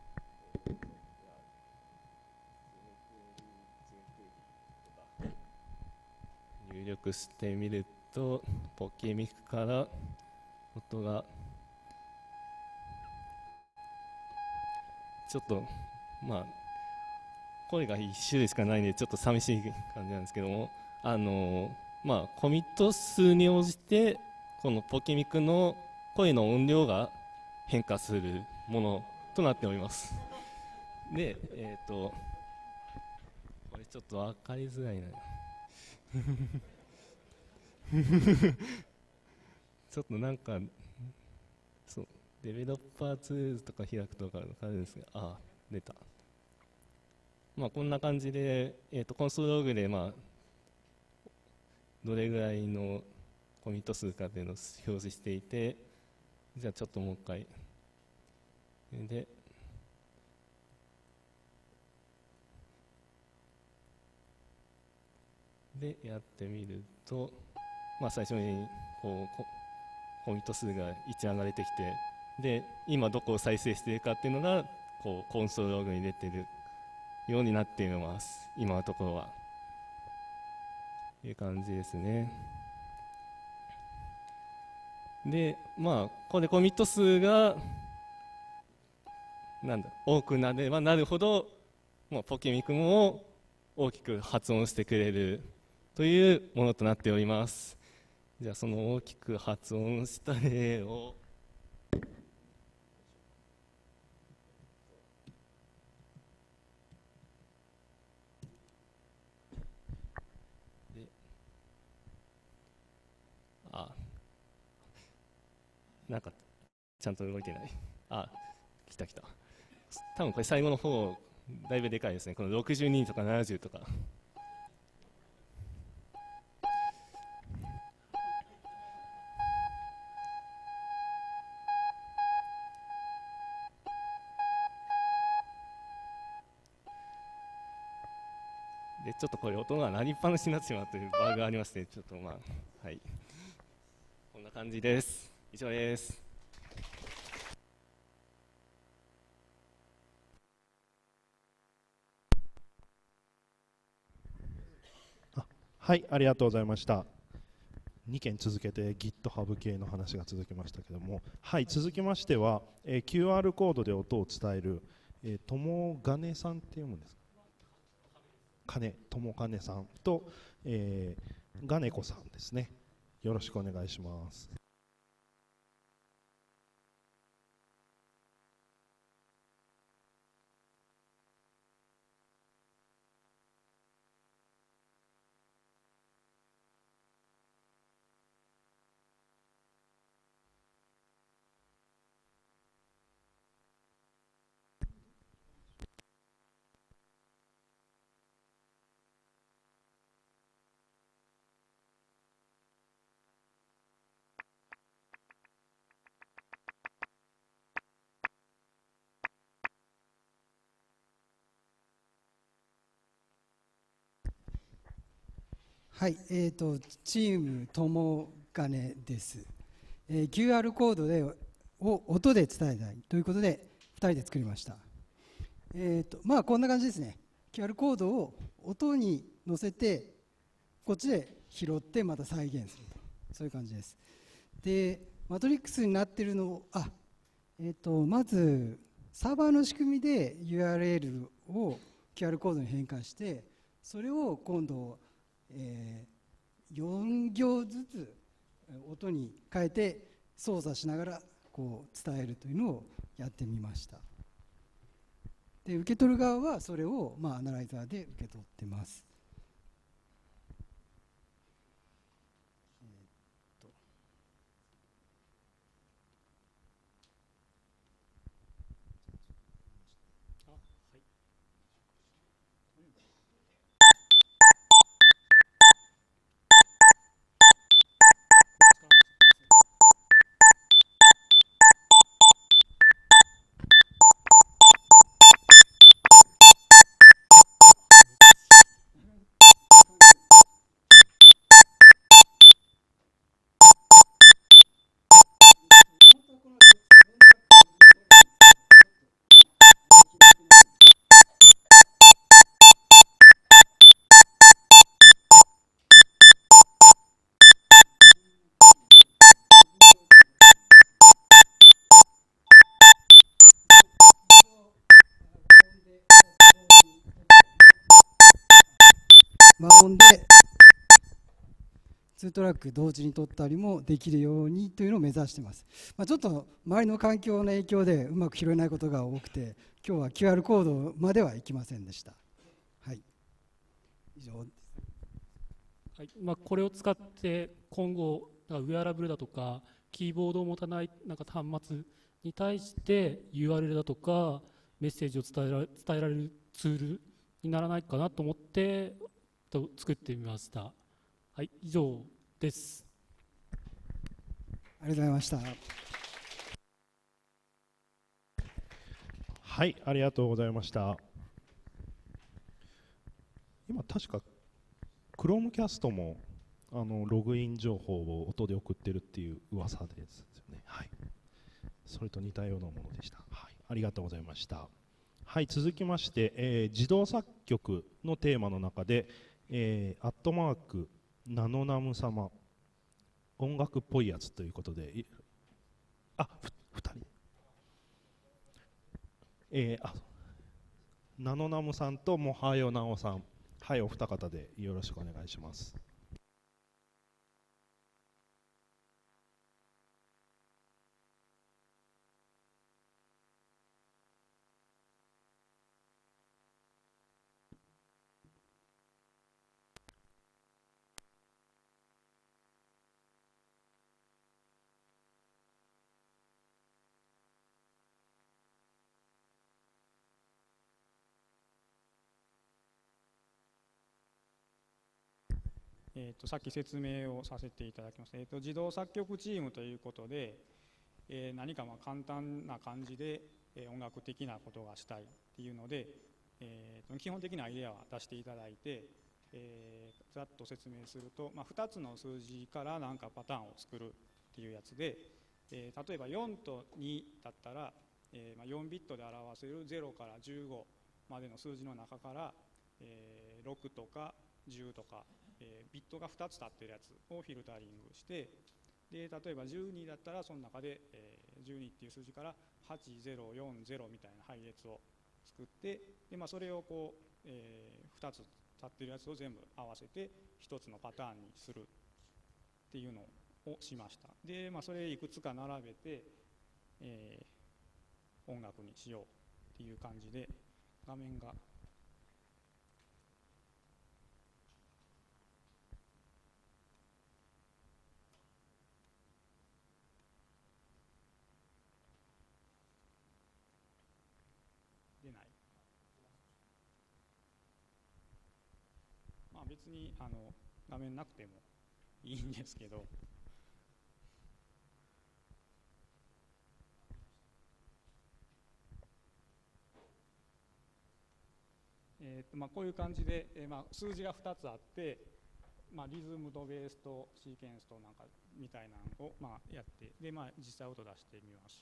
入力してみると、ポケミクから音がちょっと声が1種類しかないんでちょっと寂しい感じなんですけども、コミット数に応じてこのポケミクの声の音量が変化するものとなっております。で、これちょっと分かりづらいなちょっとなんかそうデベロッパーツールとか開くとかあるんですが、出た。こんな感じで、コンソールログで、どれぐらいのコミット数かというのを表示していて、じゃあちょっともう一回。で、やってみると、最初にこうコミット数が一覧が出てきて、で、今どこを再生しているかっていうのが、コンソールログに出ているようになっています。今のところは。という感じですね。で、これコミット数が多くなればなるほど、ポケミクも大きく発音してくれるというものとなっております。じゃあその大きく発音した例をなんかちゃんと動いてない。来た。多分これ最後の方だいぶでかいですね。この62とか70とか。でちょっとこれ音が鳴りっぱなしになってしまうというバグがありまして、ちょっとはい、こんな感じです。以上です。 はい、ありがとうございました。2件続けて GitHub 系の話が続きましたけども、はい、続きましては、QR コードで音を伝える、友金さんって読むんですか、友金さんと、ガネコさんですね。よろしくお願いします。 はい、チーム友金です。QR コードを音で伝えたいということで2人で作りました。まあこんな感じですね。QR コードを音に乗せてこっちで拾ってまた再現すると、そういう感じです。でマトリックスになっているのをまずサーバーの仕組みで URL を QR コードに変換して、それを今度、4行ずつ音に変えて操作しながらこう伝えるというのをやってみました。で受け取る側はそれを、アナライザーで受け取ってます。和音で2トラック同時に撮ったりもできるようにというのを目指しています。ちょっと周りの環境の影響でうまく拾えないことが多くて、今日は QR コードまではいきませんでした。はい、以上です。 はい、これを使って今後ウェアラブルだとかキーボードを持たない端末に対して URL だとかメッセージを伝えられるツールにならないかなと思って作ってみました。はい、以上です。 ありがとうございました。 はい、ありがとうございました。今確か Chromecast もログイン情報を音で送ってるっていう噂ですよね。はい、それと似たようなものでした。はい、ありがとうございました。はい、続きまして、自動作曲のテーマの中で、アットマークナノナム様音楽っぽいやつということで、2人、ナノナムさんともはよなおさん、はい、お二方でよろしくお願いします。 さっき説明をさせていただきます。自動作曲チームということで、何か簡単な感じで、音楽的なことがしたいっていうので、基本的なアイデアは出していただいて、ざっと説明すると、2つの数字から何かパターンを作るっていうやつで、例えば4と2だったら、4ビットで表せる0から15までの数字の中から、6とか10とかビットが2つ立っているやつをフィルタリングして、で例えば12だったらその中で、12っていう数字から8040みたいな配列を作って、で、それをこう、2つ立っているやつを全部合わせて1つのパターンにするっていうのをしました。で、それいくつか並べて、音楽にしようっていう感じで、画面が出ない。別に画面なくてもいいんですけど、こういう感じで、数字が2つあって、 リズムとベースとシーケンスとなんかみたいなのをやって、で実際音出してみます。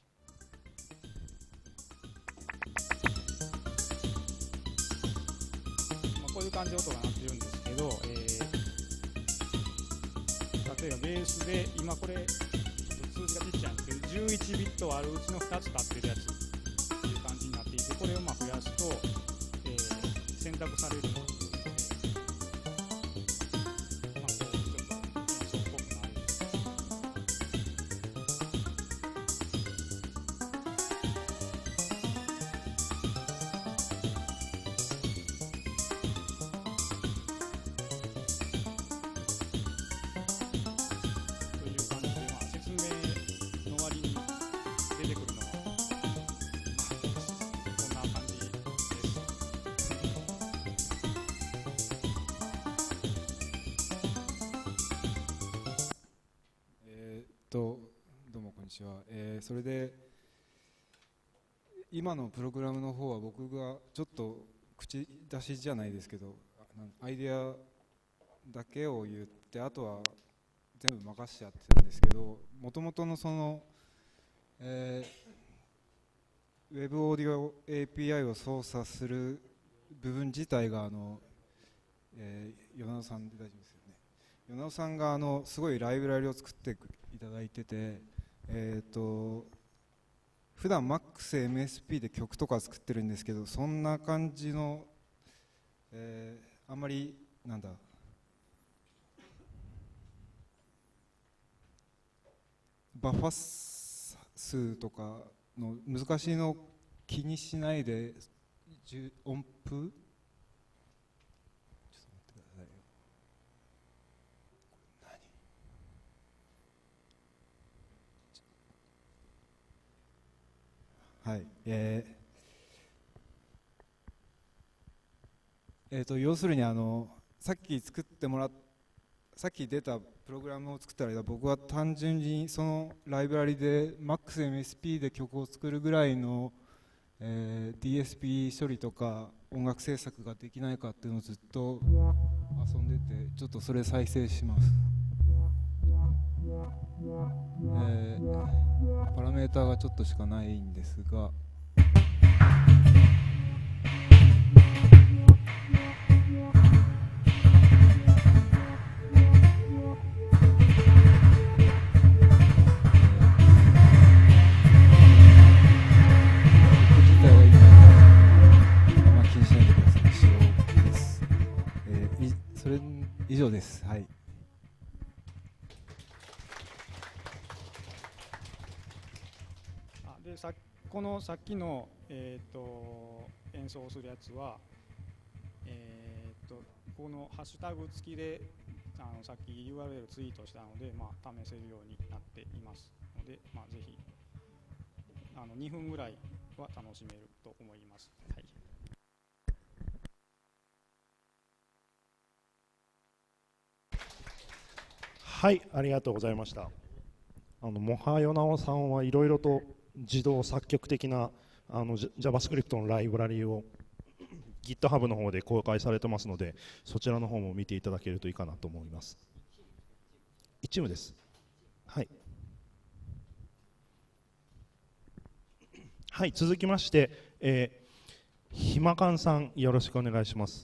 こういう感じで音が鳴ってるんですけど、例えばベースで今これちょっと数字がちっちゃいんですけど11ビットあるうちの2つ立ってるやつっていう感じになっていて、これを増やすと、選択されるどうもこんにちは。それで今のプログラムの方は僕がちょっと口出しじゃないですけどアイデアだけを言ってあとは全部任せちゃってるんですけど、もともとのその、ウェブオーディオ API を操作する部分自体が米尾さんで大丈夫ですよね。米尾さんがすごいライブラリを作っていただいてて、普段 MAXMSP で曲とか作ってるんですけど、そんな感じの、あんまりバッファ数とかの難しいのを気にしないで音符はい、要するにさっき出たプログラムを作ったら、僕は単純にそのライブラリで MAXMSP で曲を作るぐらいの、DSP 処理とか音楽制作ができないかっていうのをずっと遊んでて、ちょっとそれ再生します。パラメーターがちょっとしかないんですが、気にしないでください。仕様です。それ以上です。はい。 でこのさっきの、演奏するやつは、このハッシュタグ付きでさっき URL ツイートしたので、試せるようになっていますので、ぜひ2分ぐらいは楽しめると思います。はい。 はい、ありがとうございました。もはよなおさんはいろいろと自動作曲的なJavaScript のライブラリを GitHub の方で公開されてますので、そちらの方も見ていただけるといいかなと思います。一部です。はい。はい、続きまして、ひまかんさん、よろしくお願いします。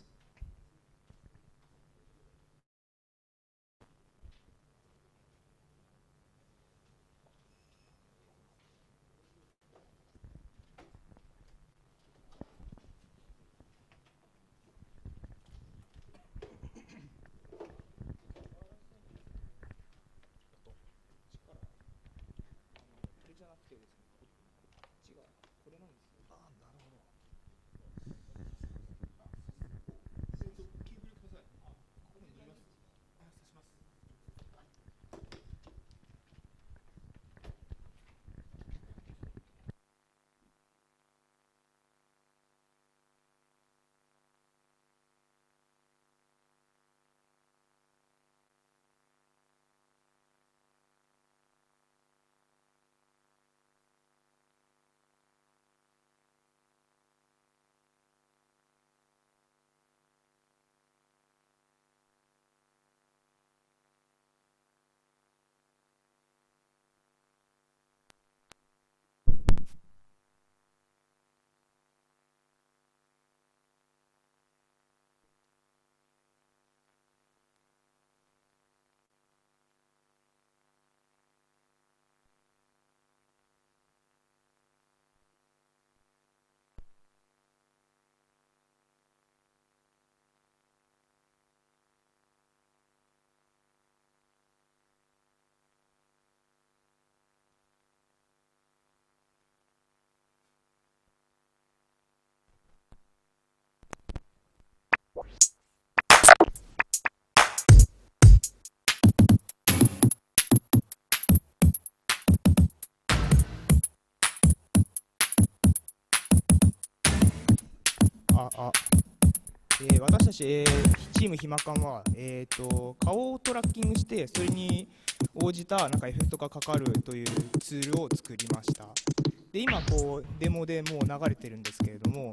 私たち、チームひまかんは、顔をトラッキングしてそれに応じたなんかエフェクトがかかるというツールを作りました。で今デモでもう流れてるんですけれども、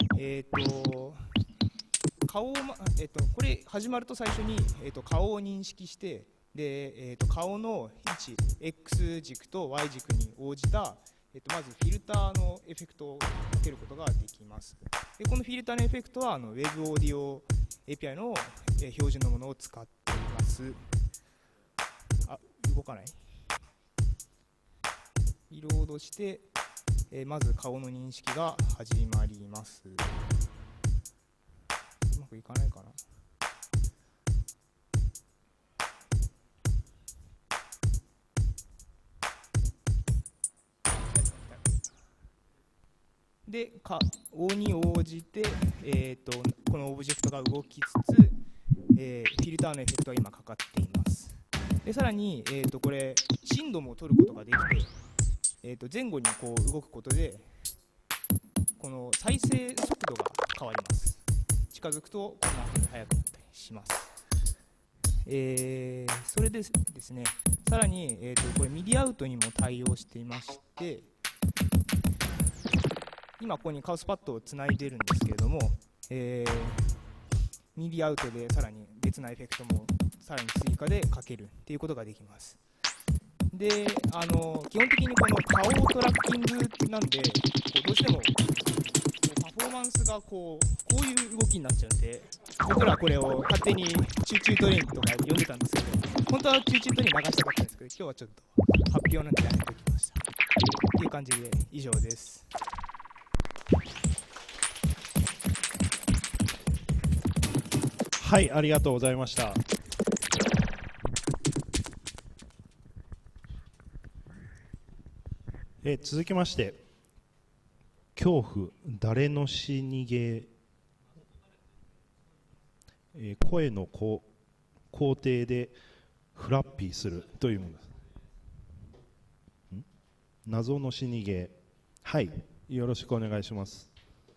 顔を、これ始まると最初に、顔を認識してで、顔の位置 X 軸と Y 軸に応じたまずフィルターのエフェクトをかけることができます。でこのフィルターのエフェクトはWeb オーディオ API の、標準のものを使っています。動かない？リロードして、まず顔の認識が始まります。うまくいかないかな？で顔に応じて、このオブジェクトが動きつつ、フィルターのエフェクトが今かかっています。でさらに、これ振動も取ることができて、前後にこう動くことでこの再生速度が変わります。近づくとこんな風に速くなったりします。それでですね、さらに、これミディアウトにも対応していまして、今ここにカウスパッドをつないでるんですけれども、ミディアウトでさらに別なエフェクトもさらに追加でかけるっていうことができます。で基本的にこの顔トラッキングなんでどうしてもパフォーマンスがこういう動きになっちゃうんで、僕らこれを勝手にチューチュートレインとか呼んでたんですけど、本当はチューチュートレイン流したかったんですけど、今日はちょっと発表なんでやめておきましたっていう感じで以上です。 はい、ありがとうございました。続きまして、恐怖誰の死にげ、声の工程でフラッピーするというものです。謎の死にげ、はい、よろしくお願いします。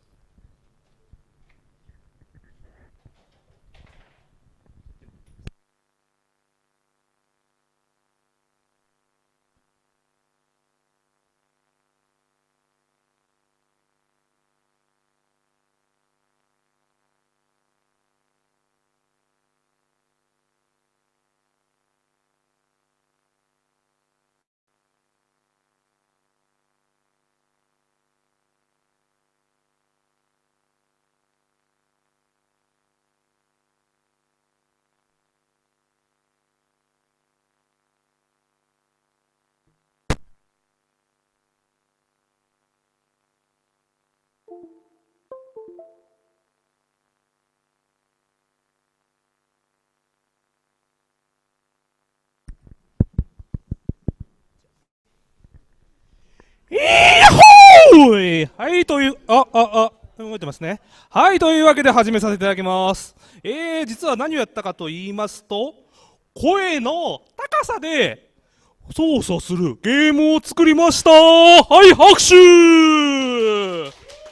はい、という、動いてますね。はい、というわけで始めさせていただきます。実は何をやったかと言いますと、声の高さで操作するゲームを作りました。はい、拍手。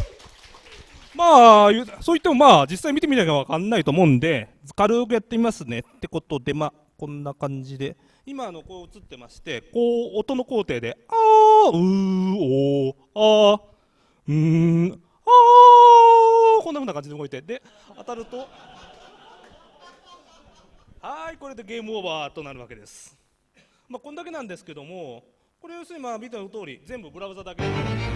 まあ、そう言っても実際見てみなきゃわかんないと思うんで、軽くやってみますね。ってことで、こんな感じで。今こう映ってまして、こう音の工程で、あー、うー、おー、あー、こんな風な感じで動いて、で、当たると、はい、これでゲームオーバーとなるわけです。こんだけなんですけども、これ要するに見た通り、全部ブラウザだけで。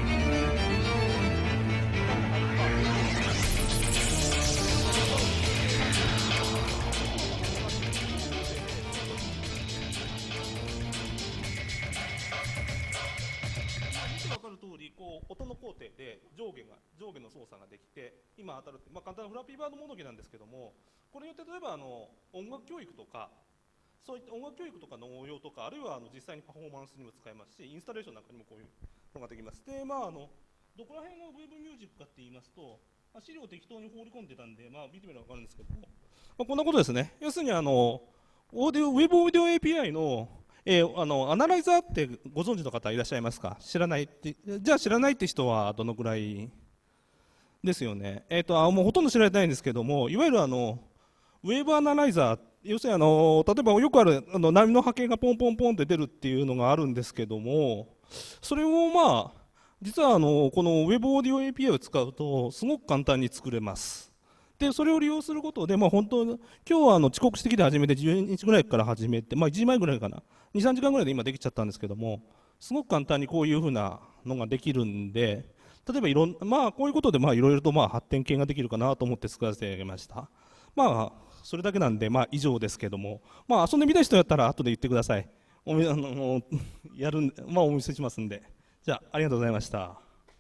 分かる通り、音の工程で上下の操作ができて、今当たるって、簡単なフラッピーバードもどきなんですけども、これによって例えば音楽教育とか、そういった音楽教育とかの応用とか、あるいは実際にパフォーマンスにも使えますし、インスタレーションなんかにもこういうのができます。で、どこら辺がウェブミュージックかって言いますと、資料を適当に放り込んでたんで、見てみれば分かるんですけども、こんなことですね。要するにウェブオーディオ API のアナライザーってご存知の方いらっしゃいますか？知らないって、じゃあ知らないって人はどのくらいですよね。もうほとんど知られてないんですけども、いわゆるウェーブアナライザー、要するに例えばよくある波の波形がポンポンポンって出るっていうのがあるんですけども、それを実はこの Web オーディオ API を使うとすごく簡単に作れます。でそれを利用することで、本当今日は遅刻してきて始めて12日ぐらいから始めて、1時前ぐらいかな、2、3時間ぐらいで今できちゃったんですけども、すごく簡単にこういうふうなのができるんで、例えばこういうことでいろいろと発展系ができるかなと思って作らせてあげました。それだけなんで以上ですけども、遊んでみたい人やったら後で言ってください。お見せしますんで。じゃあ、ありがとうございました。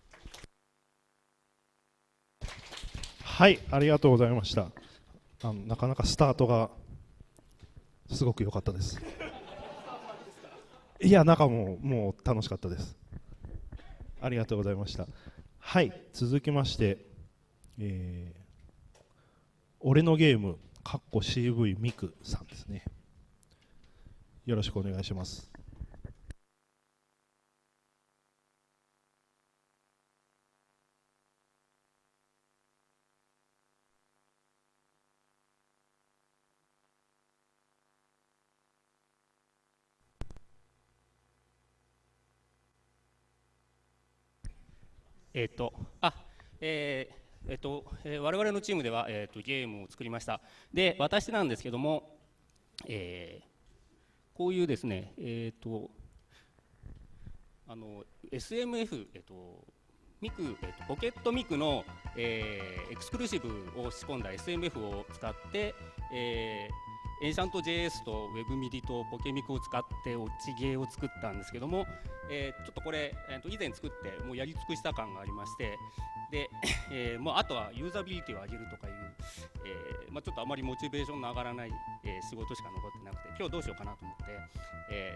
はい、ありがとうございました。なかなかスタートがすごく良かったです。いや、中もう楽しかったです。ありがとうございました。はい、続きまして、俺のゲームCV ミクさんですね。よろしくお願いします。 我々のチームでは、ゲームを作りました。で、私なんですけども、こういうですね、SMF、ミク、ポケットミクの、エクスクルーシブを仕込んだ SMF を使って、エンシャント JS と WebMIDI とポケミクを使ってオチゲーを作ったんですけども、ちょっとこれ、以前作ってもうやり尽くした感がありまして、で、もうあとはユーザビリティを上げるとかいう、ちょっとあまりモチベーションの上がらない、仕事しか残ってなくて、今日どうしようかなと思って、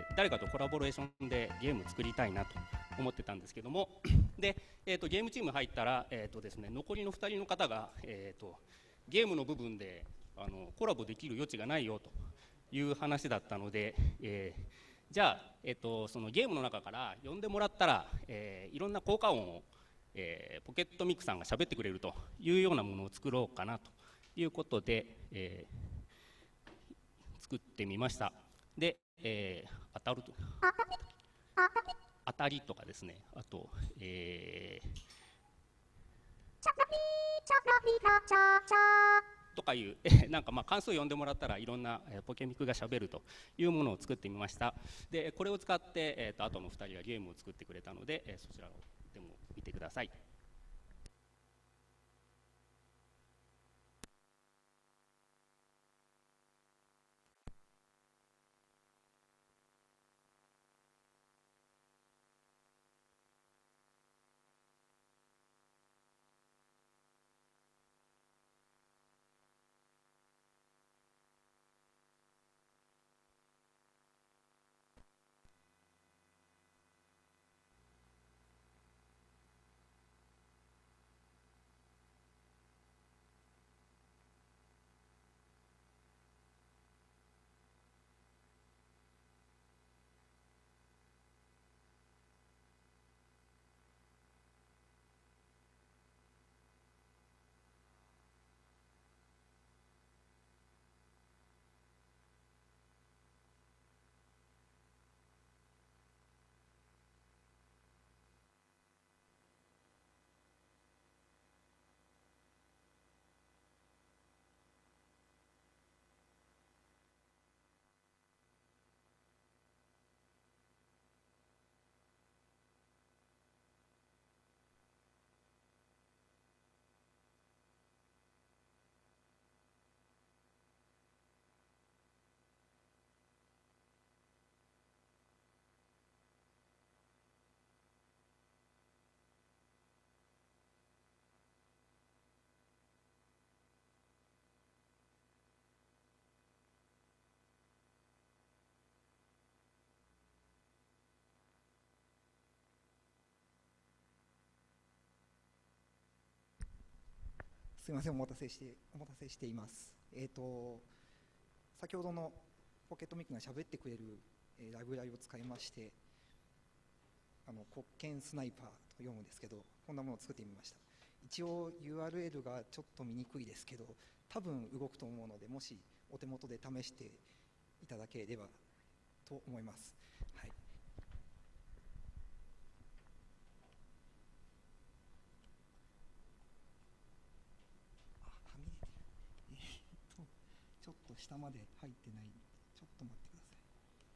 誰かとコラボレーションでゲームを作りたいなと思ってたんですけども、で、ゲームチーム入ったら、ですね、残りの2人の方が、ゲームの部分でコラボできる余地がないよという話だったので、じゃあ、そのゲームの中から呼んでもらったら、いろんな効果音を、ポケットミクさんが喋ってくれるというようなものを作ろうかなということで、作ってみました。で、当たりとかですね、あと、とかいうなんか関数を呼んでもらったらいろんなポケミクがしゃべるというものを作ってみました。でこれを使って、後の2人がゲームを作ってくれたので、そちらでも見てください。 すみません、お待たせしています。先ほどのポケットミクが喋ってくれる、ライブラリを使いまして、黒剣スナイパーと読むんですけど、こんなものを作ってみました。 一応 URL がちょっと見にくいですけど、多分動くと思うので、もしお手元で試していただければと思います。はい、はみ出てる。ちょっと下まで入ってない。ちょっと待ってください。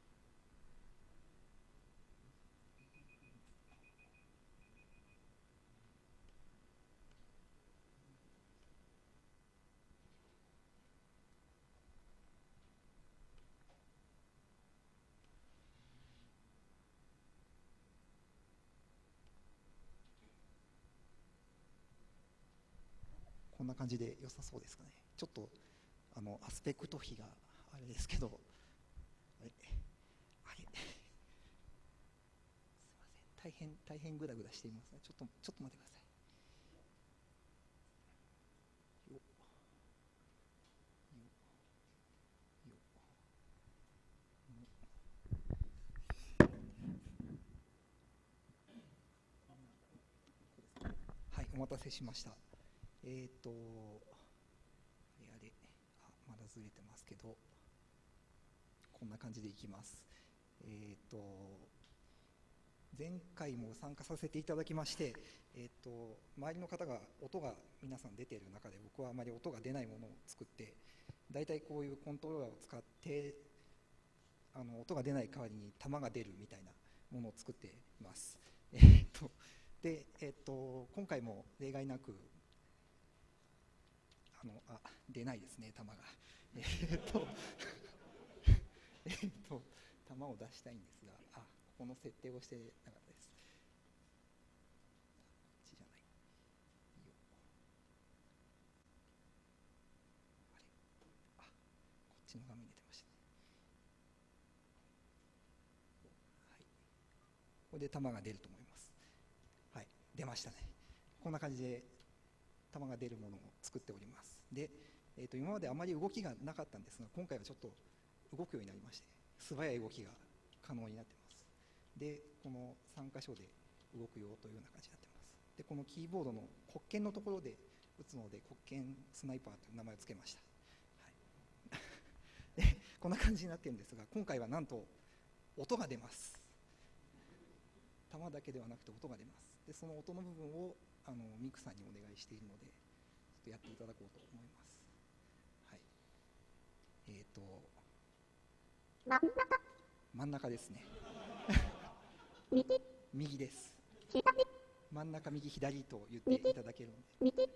こんな感じで良さそうですかね。ちょっとアスペクト比があれですけど、あれ、すいません、大変グダグダしていますね。ちょっと待ってください。はい、お待たせしました。まだずれてますけど、こんな感じでいきます。前回も参加させていただきまして、周りの方が音が皆さん出ている中で、僕はあまり音が出ないものを作って、だいたいこういうコントローラーを使って音が出ない代わりに弾が出るみたいなものを作っています。で、今回も例外なく出ないですね、弾が。弾を出したいんですが、ここの設定をしてなかったです。こっちじゃない。こっちの画面に出てましたね。はい。これで弾が出ると思います。はい、出ましたね。こんな感じで弾が出るものを作っております。で、今まであまり動きがなかったんですが、今回はちょっと動くようになりまして、素早い動きが可能になっています。で、この3箇所で動くよというような感じになっています。で、このキーボードの黒鍵のところで打つので、黒鍵スナイパーという名前を付けました。はい、で、こんな感じになっているんですが、今回はなんと音が出ます。弾だけではなくて音が出ます。で、その音の部分をミクさんにお願いしているので、ちょっとやっていただこうと思います。はい。真ん中ですね。右です。真ん中、右、左と言っていただけるので。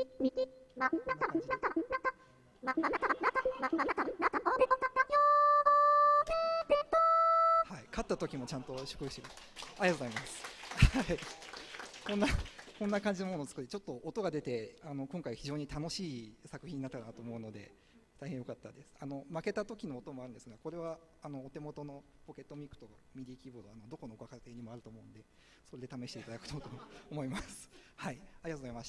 はい、勝った時もちゃんと祝福してくれる。ありがとうございます。はい。こんな感じのものを作り、ちょっと音が出て、今回非常に楽しい作品になったなと思うので、大変良かったです。負けた時の音もあるんですが、これはお手元のポケットミクとミディキーボード、どこのご家庭にもあると思うんで、それで試していただくと思います。はい、ありがとうございました。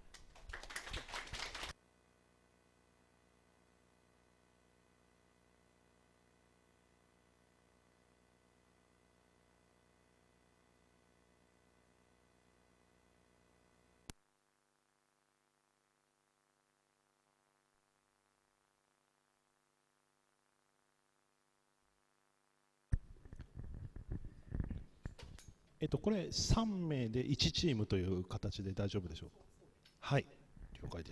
これ3名で1チームという形で大丈夫でしょうか。はい、了解です。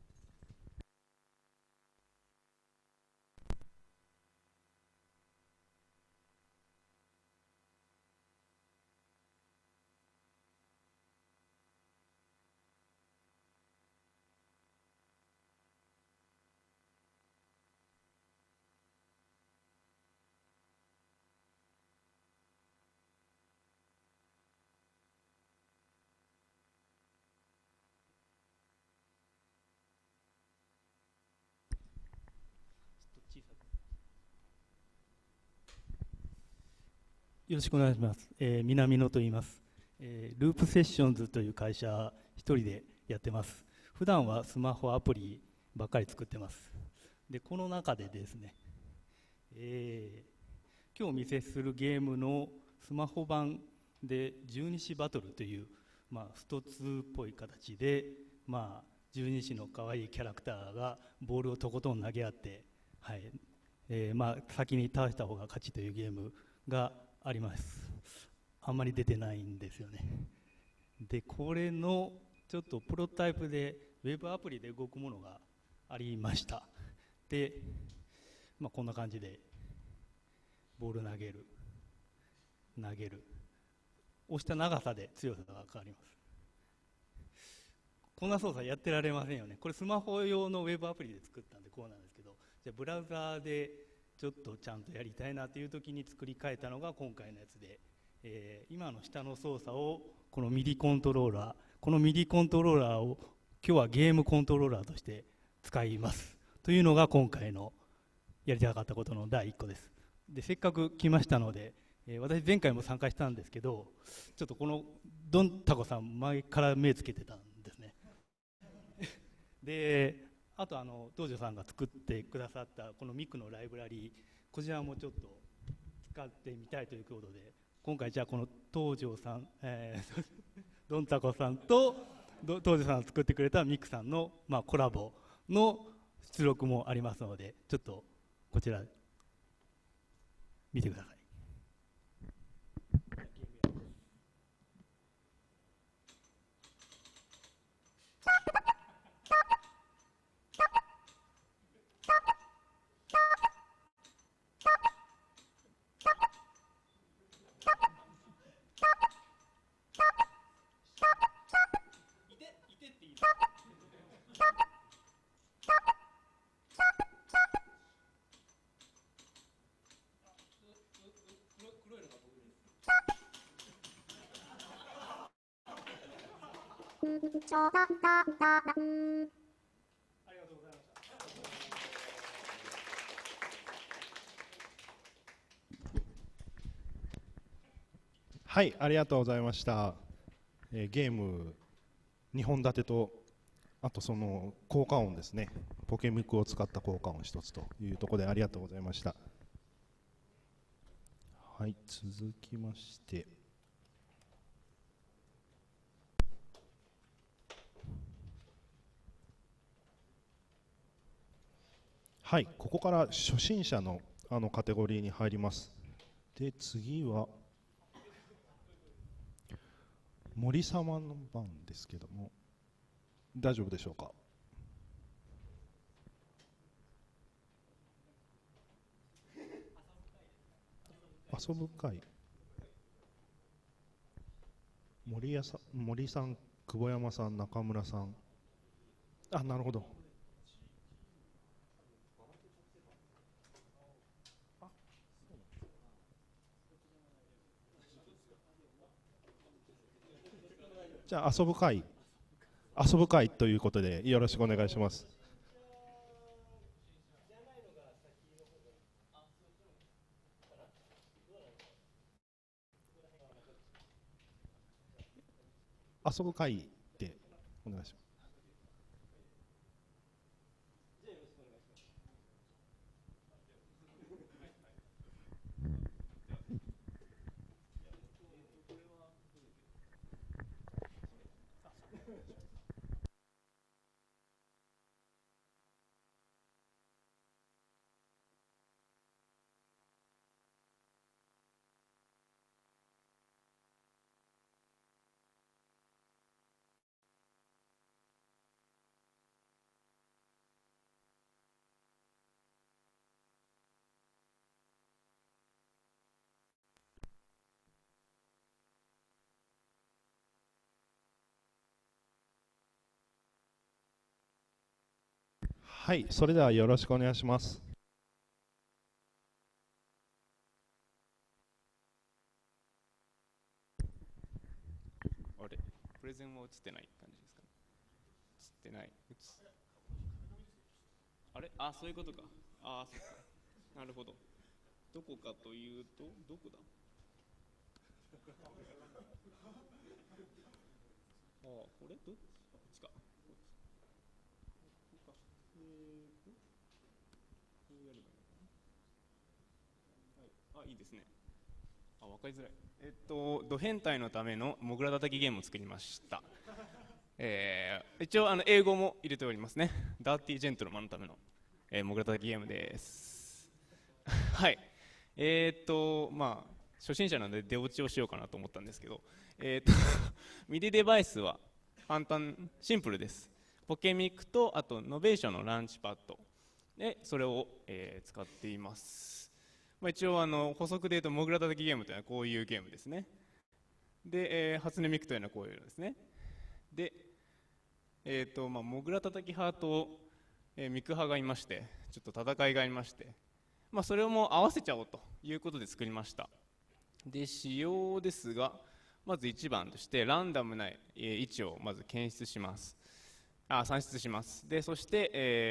よろしくお願いします。南野と言います。ループセッションズという会社一人でやってます。普段はスマホアプリばっかり作ってます。で、この中でですね、今日お見せするゲームのスマホ版で十二支バトルというスト2っぽい形で、十二支の可愛いキャラクターがボールをとことん投げ合って、先に倒した方が勝ちというゲームがあります。あんまり出てないんですよね。でこれのちょっとプロトタイプでウェブアプリで動くものがありました。で、こんな感じでボール投げる押した長さで強さが変わります。こんな操作やってられませんよね。これスマホ用のウェブアプリで作ったんでこうなんですけど、じゃあブラウザーでちょっとちゃんとやりたいなという時に作り変えたのが今回のやつで、今の下の操作をこのミディコントローラーを今日はゲームコントローラーとして使いますというのが今回のやりたかったことの第1個です。でせっかく来ましたので、私前回も参加したんですけど、ちょっとこのドンタコさん前から目つけてたんですねであと東條さんが作ってくださったこのミクのライブラリー、こちらもちょっと使ってみたいということで、今回じゃあこの東條さん、ドンタコさんと東條さんが作ってくれたミクさんの、コラボの出力もありますので、ちょっとこちら見てください。 はい、ありがとうございました。ゲーム2本立てと、あとその効果音ですね、ポケミクを使った効果音一つというところでありがとうございました。はい、続きまして、はい、ここから初心者のカテゴリーに入ります。で次は森様の番ですけども、大丈夫でしょうか。遊ぶ会、森さん、久保山さん、中村さん、なるほど。じゃあ遊ぶ会ということでよろしくお願いします。遊ぶ会でお願いします。はい、それではよろしくお願いします。 あれ、プレゼンは映ってない感じですかね。映ってない。あれ、そういうことか。そっか。なるほど。どこかというと、どこだ。これこっちか。こうやればいいのかな。はい、いいですね。 わかりづらい。ド変態のためのモグラ叩きゲームを作りました。一応英語も入れておりますね。ダーティージェントルマンのための、モグラ叩きゲームです。はい。まあ初心者なので出落ちをしようかなと思ったんですけど、ミディデバイスは簡単、シンプルです。ポケミクとあとノベーションのランチパッドでそれを、使っています。まあ、一応補足で言うとモグラ叩きゲームというのはこういうゲームですね。で、初音ミクというのはこういうのですね。で、まあ、モグラ叩き派と、ミク派がいまして、ちょっと戦いがありまして、まあ、それをもう合わせちゃおうということで作りました。で、仕様ですが、まず1番としてランダムな位置をまず算出します。で、そして、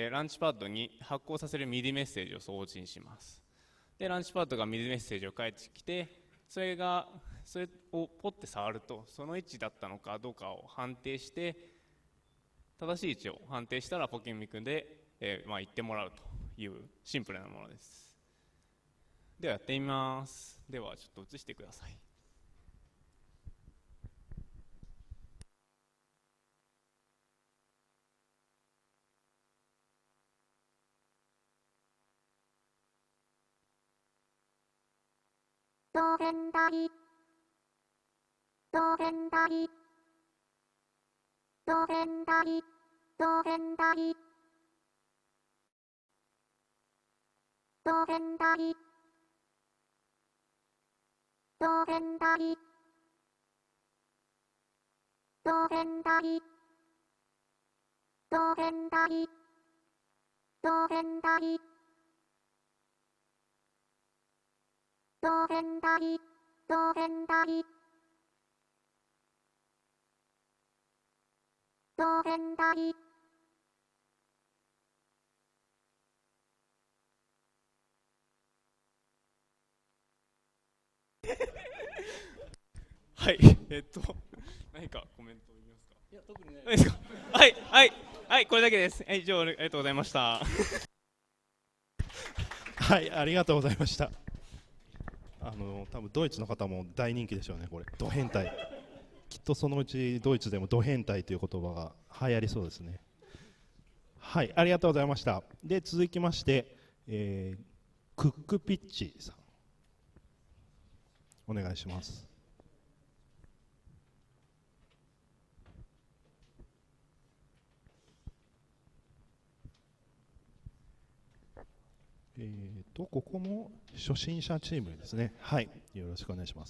ランチパッドに発行させるミディメッセージを送信します。で、ランチパッドがミディメッセージを返ってきて、それをポッて触ると、その位置だったのかどうかを判定して、正しい位置を判定したらポケミクで、まあ、言ってもらうというシンプルなものです。ではやってみます。ではちょっと映してください。 ド変態ド変態ド変態ド変態ド変態ド変態ド変態ド変態ド変態ド変態ド変態ド変態はい、何かコメント言いますか。いや、特にないですか。はい、これだけです。以上、ありがとうございました。 はい、ありがとうございました。多分ドイツの方も大人気でしょうね、これ、ド変態。きっとそのうちドイツでもド変態という言葉が流行りそうですね。はい、ありがとうございました。で、続きまして、クックピッチさん、お願いします。ここも初心者チームですね。はい、よろしくお願いします。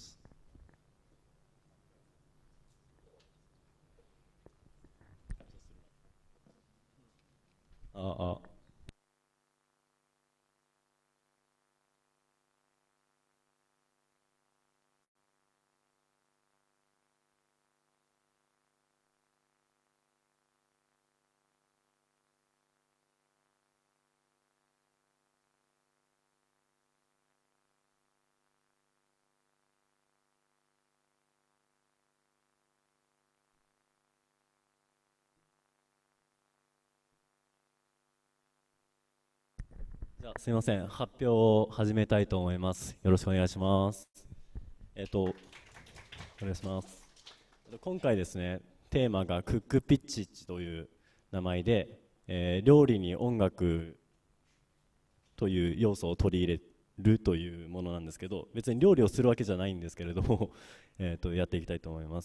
じゃあすみません、発表を始めたいと思います。よろしくお願いします。お願いします。今回ですね、テーマがクックピッチという名前で、料理に音楽という要素を取り入れるというものなんですけど、別に料理をするわけじゃないんですけれどもやっていきたいと思います。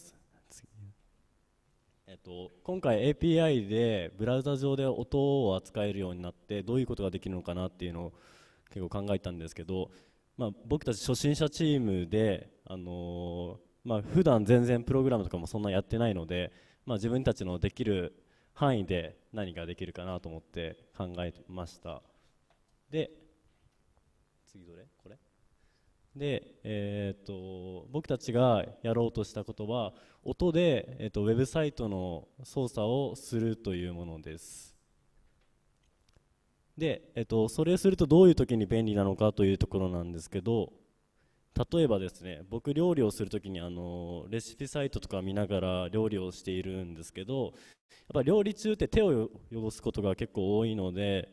今回 API でブラウザ上で音を扱えるようになってどういうことができるのかなっていうのを結構考えたんですけど、僕たち初心者チームで、普段全然プログラムとかもそんなやってないので、自分たちのできる範囲で何ができるかなと思って考えました。で、次どれ？これ？で、僕たちがやろうとしたことは音で、ウェブサイトの操作をするというものです。で、それをするとどういう時に便利なのかというところなんですけど、例えばですね、僕料理をするときにレシピサイトとか見ながら料理をしているんですけど、やっぱり料理中って手を汚すことが結構多いので、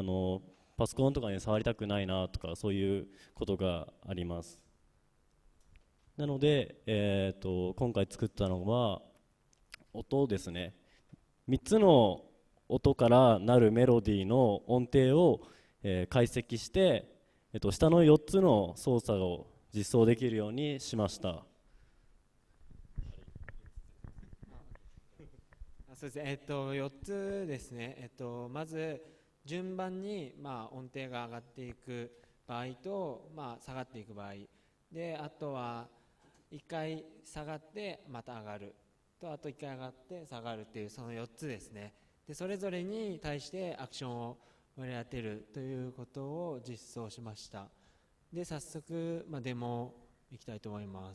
パソコンとかに触りたくないなとかそういうことがあります。 なので、今回作ったのは音ですね。3つの音からなるメロディーの音程を、解析して、下の4つの操作を実装できるようにしました。 そうですね、4つですね、まず順番に、音程が上がっていく場合と、下がっていく場合で、あとは1回下がってまた上がると、あと1回上がって下がるっていう、その4つですね。でそれぞれに対してアクションを割り当てるということを実装しました。で早速、デモいきたいと思います。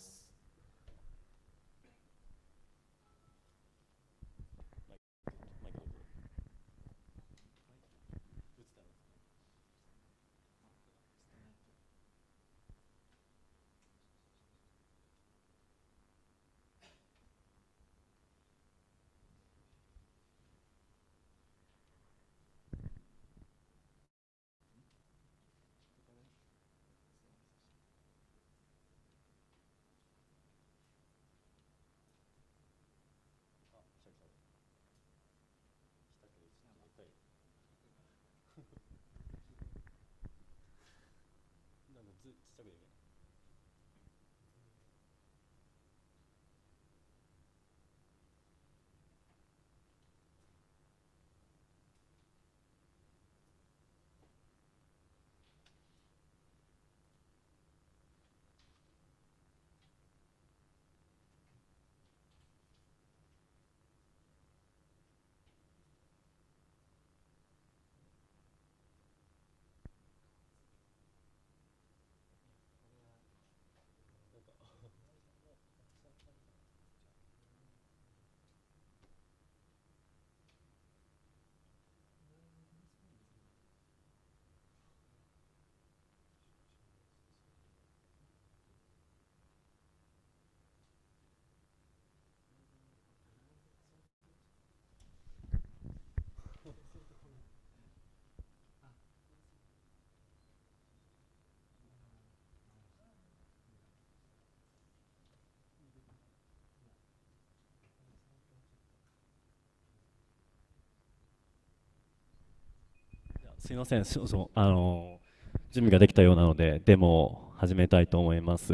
すいません、準備ができたようなのでデモを始めたいと思います。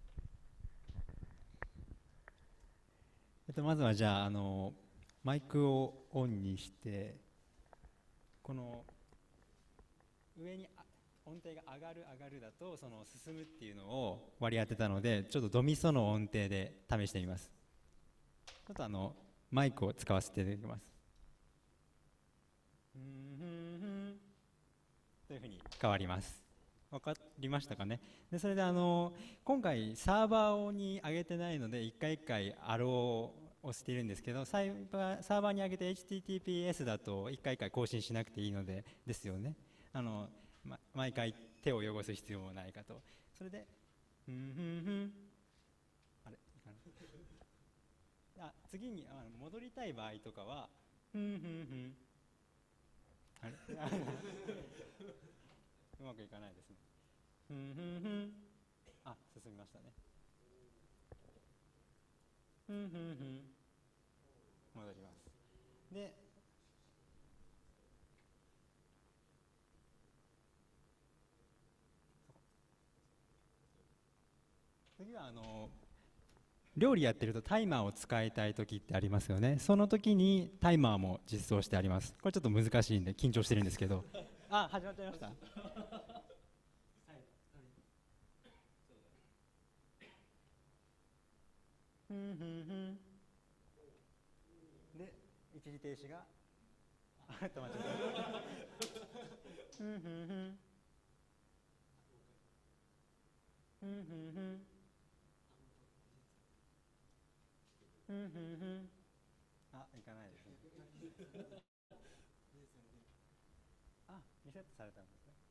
まずはじゃあ、マイクをオンにして、この上に音程が上がる上がるだとその進むっていうのを割り当てたので、ちょっとドミソの音程で試してみます。ちょっとマイクを使わせていただきます。というふうに変わります。分かりましたかね。でそれで今回サーバーに上げてないので一回一回アローを押しているんですけど、サーバーに上げて HTTPS だと一回一回更新しなくていいのでですよね。毎回手を汚す必要もないかと。それで次に戻りたい場合とかはあれうまくいかないですね。あ、進みましたね。戻ります。で、次は料理やってるとタイマーを使いたい時ってありますよね。その時にタイマーも実装してあります。これちょっと難しいんで緊張してるんですけどあ、始まっちゃいましたで、一時停止が止まっちゃあ、いかないですねあ、リセットされたんですね。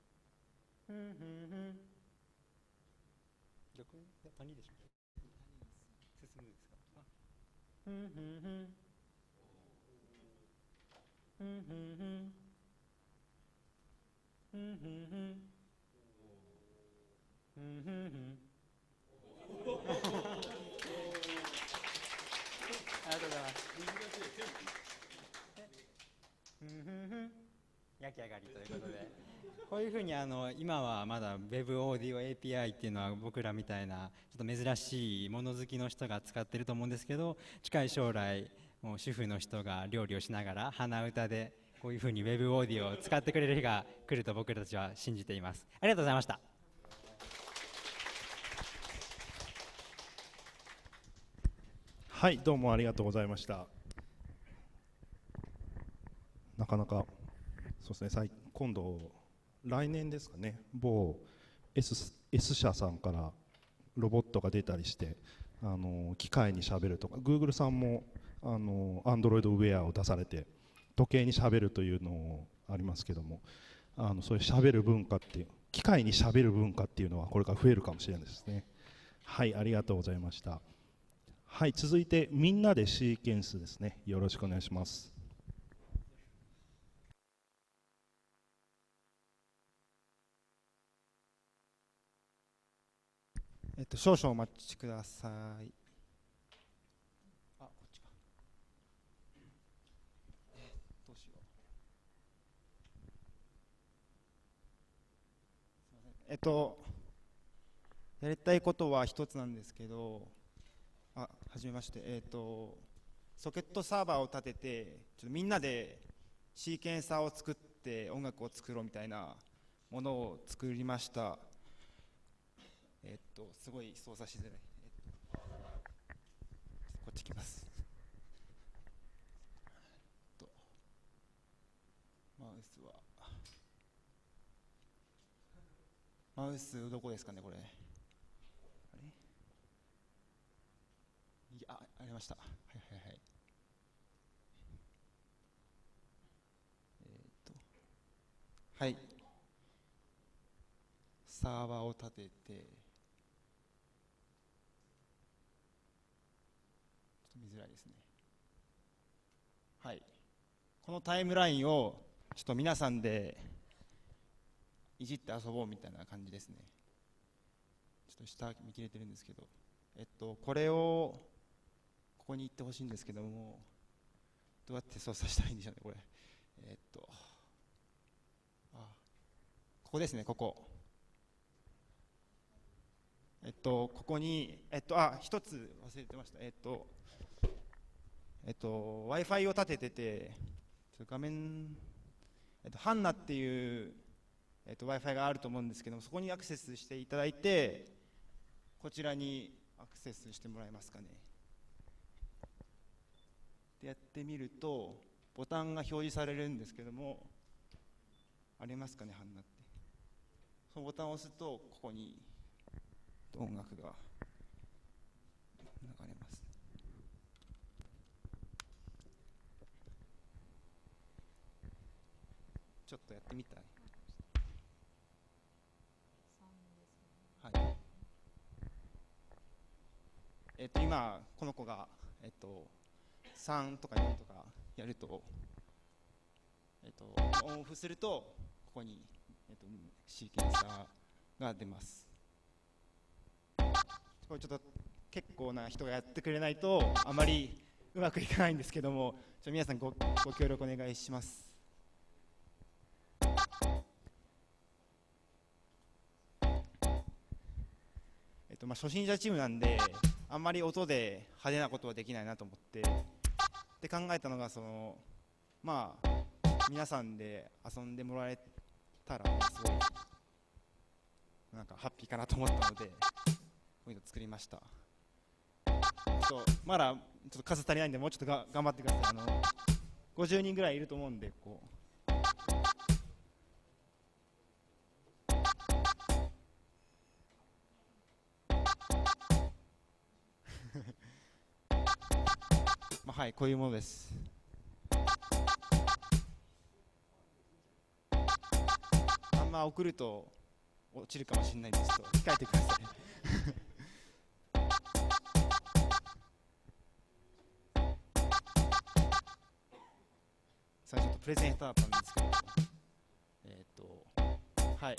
逆に谷でしょ。進むんですか。あ、 焼き上がりということでこういうふうに今はまだ Web オーディオ API っていうのは僕らみたいなちょっと珍しいもの好きの人が使ってると思うんですけど、近い将来もう主婦の人が料理をしながら鼻歌でこういうふうに Web オーディオを使ってくれる日が来ると僕たちは信じています。ありがとうございました。 はい、どうもありがとうございました。なかなかそうですね、今度来年ですかね、某 S 社さんからロボットが出たりして、機械にしゃべるとか、Google さんもAndroid ウェアを出されて時計にしゃべるというのありますけども、そういうしゃべる文化っていう、機械にしゃべる文化っていうのはこれから増えるかもしれないですね。はい、ありがとうございました。はい、続いてみんなでシーケンスですね。よろしくお願いします。 少々お待ちください。あ、こっちか。どうしよう。すみません。やりたいことは一つなんですけど、はじめまして。ソケットサーバーを立てて、ちょっとみんなでシーケンサーを作って音楽を作ろうみたいなものを作りました。すごい操作しづらい。こっち来ます。マウスどこですかね、これ。あれ？ありました。はいはいはい。はい。サーバーを立てて、見づらいですね。はい。このタイムラインをちょっと皆さんでいじって遊ぼうみたいな感じですね。ちょっと下見切れてるんですけど、これをここに行ってほしいんですけども、どうやって操作したらいいんでしょうね、これ。ここですね、ここ。ここに、一つ忘れてました。Wi-Fi を立ててて、画面、ハンナっていう、Wi-Fi があると思うんですけども、そこにアクセスしていただいて、こちらにアクセスしてもらえますかね。でやってみると、ボタンが表示されるんですけども、ありますかね、ハンナって。そのボタンを押すと、ここに音楽が流れます。ちょっとやってみたい。はい。今この子が3とか4とかやるとオンオフするとここにシーケンサーが出ます。これちょっと結構な人がやってくれないとあまりうまくいかないんですけども、皆さんご協力お願いします。初心者チームなんであんまり音で派手なことはできないなと思ってで考えたのが皆さんで遊んでもらえたらすごいなんかハッピーかなと思ったのでこういうの作りました。まだちょっと数足りないんでもうちょっと頑張ってください。50人ぐらいいると思うんではい、こういうものです。あんま送ると落ちるかもしれないんですけど控えてください。さあちょっとプレゼン下手だったんですけど、はい、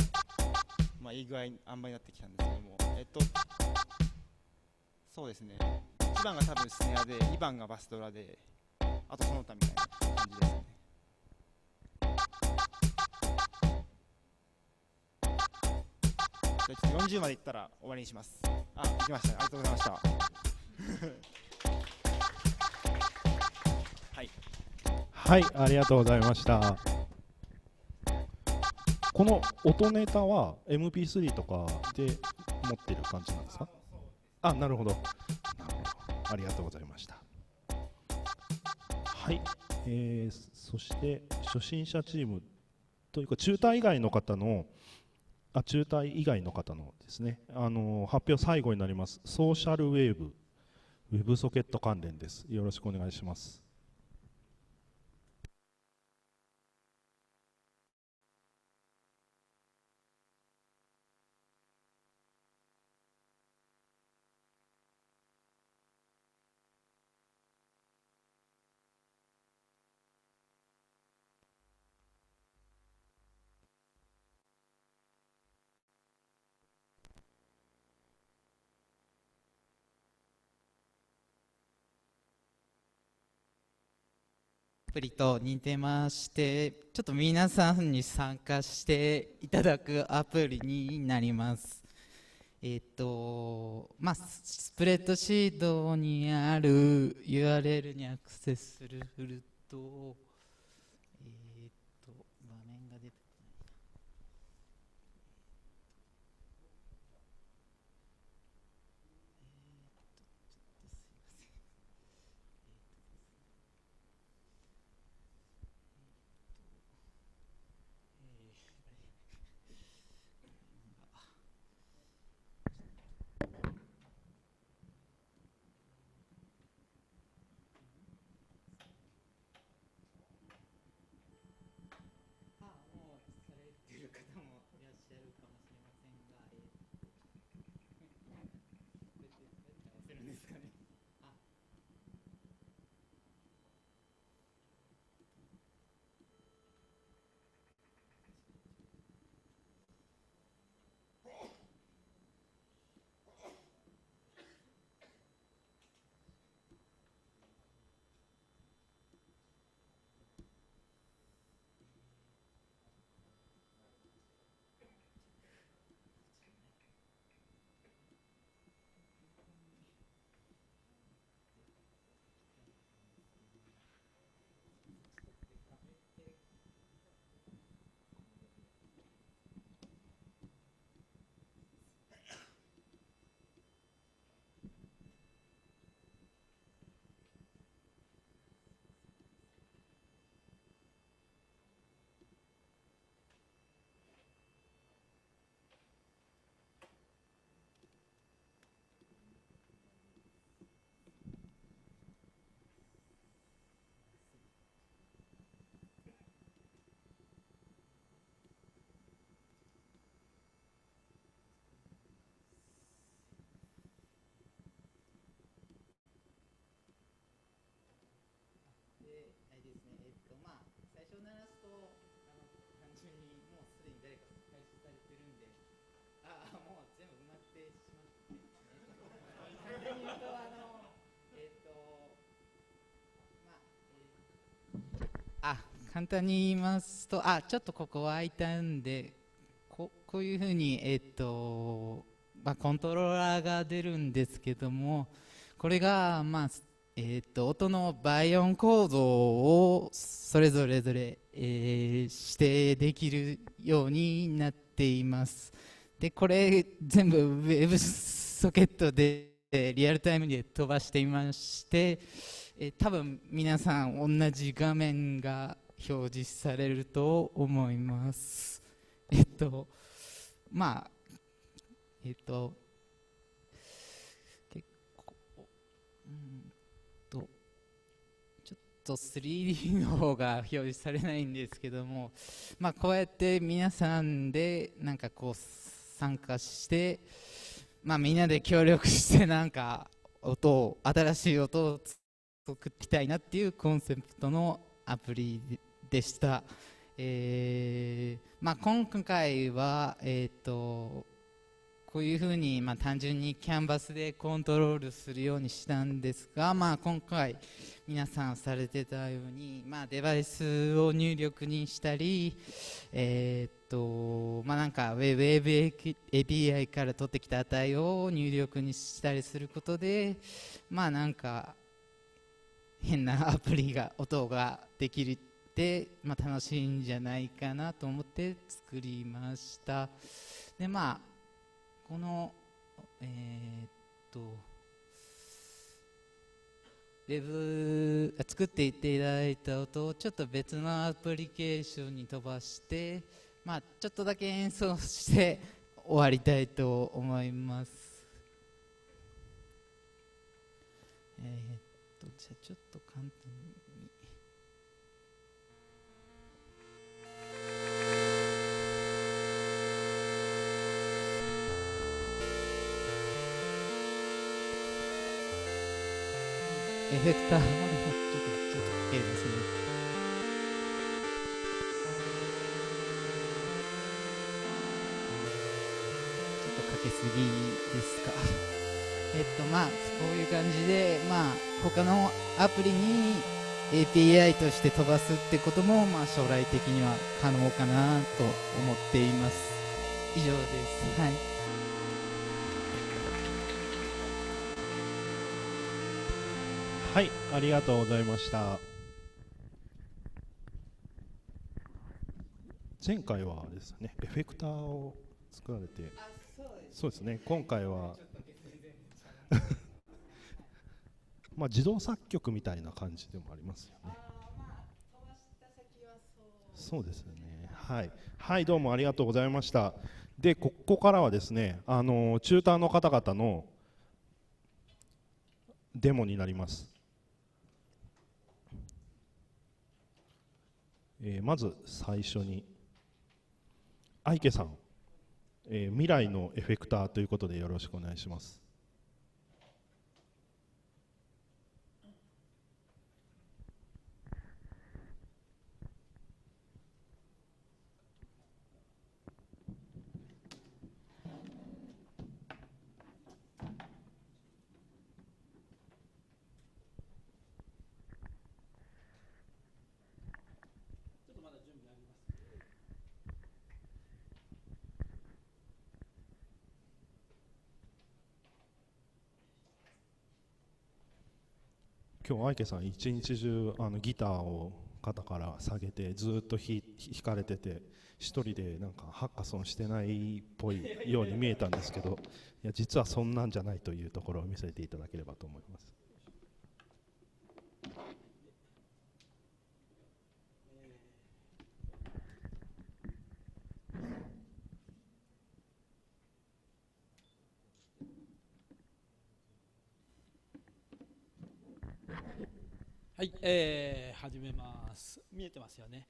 いい具合に塩梅になってきたんですけども、そうですね。1番が多分スネアで2番がバスドラであとその他みたいな感じですね。 じゃあちょっと40までいったら終わりにします。あ、行きましたね。ありがとうございました。はい。 はい、ありがとうございました。この音ネタは MP3 とかで持ってる感じなんですか？あ、なるほど。ありがとうございました。はい、そして初心者チームというか中隊以外の方のですね、発表最後になります。ソーシャルウェブソケット関連です。よろしくお願いします。 アプリと似てまして、ちょっと皆さんに参加していただくアプリになります。スプレッドシートにある URL にアクセスすると、画面が出てこないな。最初鳴らすと単純にもうすでに誰か開始されてるんで、もう全部埋まってしまってですね。簡単に言うと簡単に言いますと、ちょっとここ空いたんで、こういうふうにコントローラーが出るんですけども、これが音の倍音構造をそれぞれ指定できるようになっています。で、これ全部ウェブソケットでリアルタイムで飛ばしていまして、多分皆さん同じ画面が表示されると思います。ちょっと 3D の方が表示されないんですけども、こうやって皆さんでなんかこう参加して、みんなで協力してなんか新しい音を作りたいなっていうコンセプトのアプリでした。今回はここういうふうに、単純にキャンバスでコントロールするようにしたんですが、今回皆さんされてたように、デバイスを入力にしたり、なんかウェブ API から取ってきた値を入力にしたりすることで、なんか変なアプリが音ができるって、楽しいんじゃないかなと思って作りました。でこのウェブ作っていただいた音をちょっと別のアプリケーションに飛ばして、ちょっとだけ演奏して終わりたいと思います。じゃあちょっと簡単に。エフェクターまでちょっとかけますね。ちょっとかけすぎですか。こういう感じで、他のアプリに API として飛ばすってことも、将来的には可能かなと思っています。以上です。はい。 はい、ありがとうございました。前回はですね、エフェクターを作られて、そうですね、今回は自動作曲みたいな感じでもありますよね。そうですよね。はい、はい、どうもありがとうございました。で、ここからはですね、チューターの方々のデモになります。まず最初に愛家さん、未来のエフェクターということでよろしくお願いします。今日愛家さん一日中ギターを肩から下げてずっと弾かれてて、一人でなんかハッカソンしてないっぽいように見えたんですけど、いや実はそんなんじゃないというところを見せていただければと思います。 はい、始めます。見えてますよね。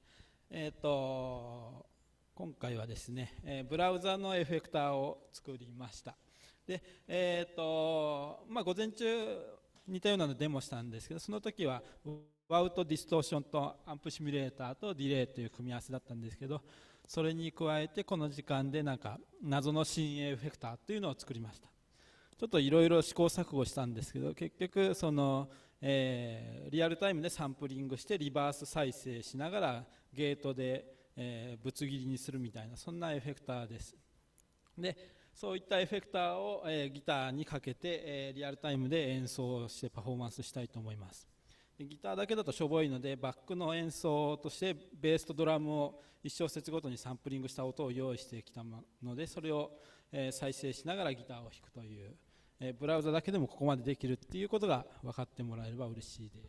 今回はですね、ブラウザのエフェクターを作りました。で、午前中似たようなのデモしたんですけど、その時はワウトディストーションとアンプシミュレーターとディレイという組み合わせだったんですけど、それに加えてこの時間でなんか謎の新エフェクターというのを作りました。ちょっといろいろ試行錯誤したんですけど、結局そのリアルタイムでサンプリングしてリバース再生しながらゲートで、ぶつ切りにするみたいな、そんなエフェクターです。でそういったエフェクターを、ギターにかけて、リアルタイムで演奏してパフォーマンスしたいと思います。でギターだけだとしょぼいので、バックの演奏としてベースとドラムを1小節ごとにサンプリングした音を用意してきたので、それを、再生しながらギターを弾くという、ブラウザだけでもここまでできるっていうことが分かってもらえれば嬉しいです。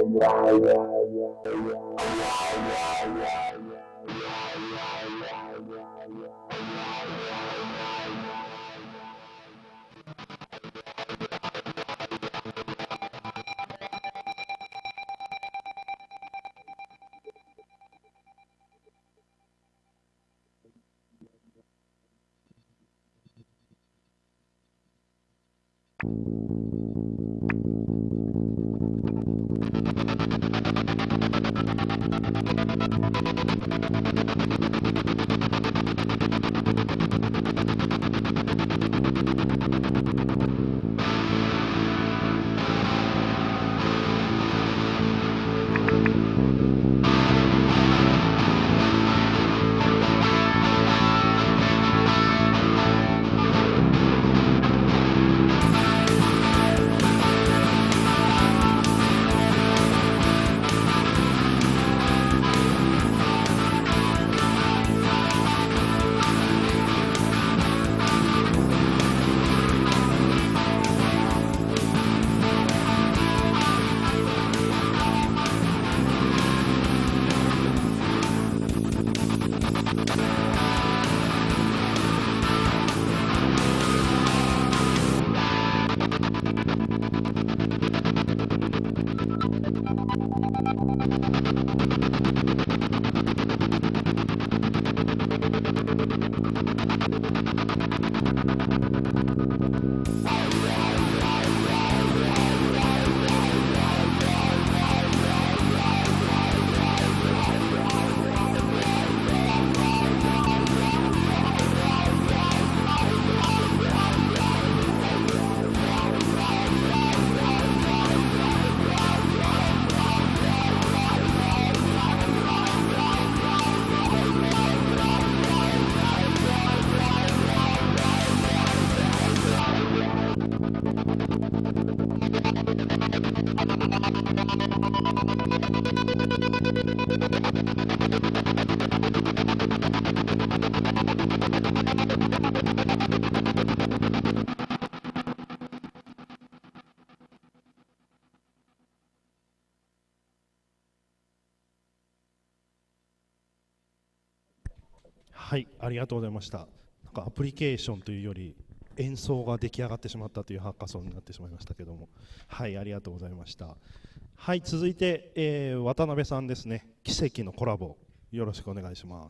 はい、ありがとうございました。なんかアプリケーションというより演奏が出来上がってしまったというハッカソンになってしまいましたけども、はい、ありがとうございました。はい、続いて、渡辺さんですね。奇跡のコラボ、よろしくお願いします。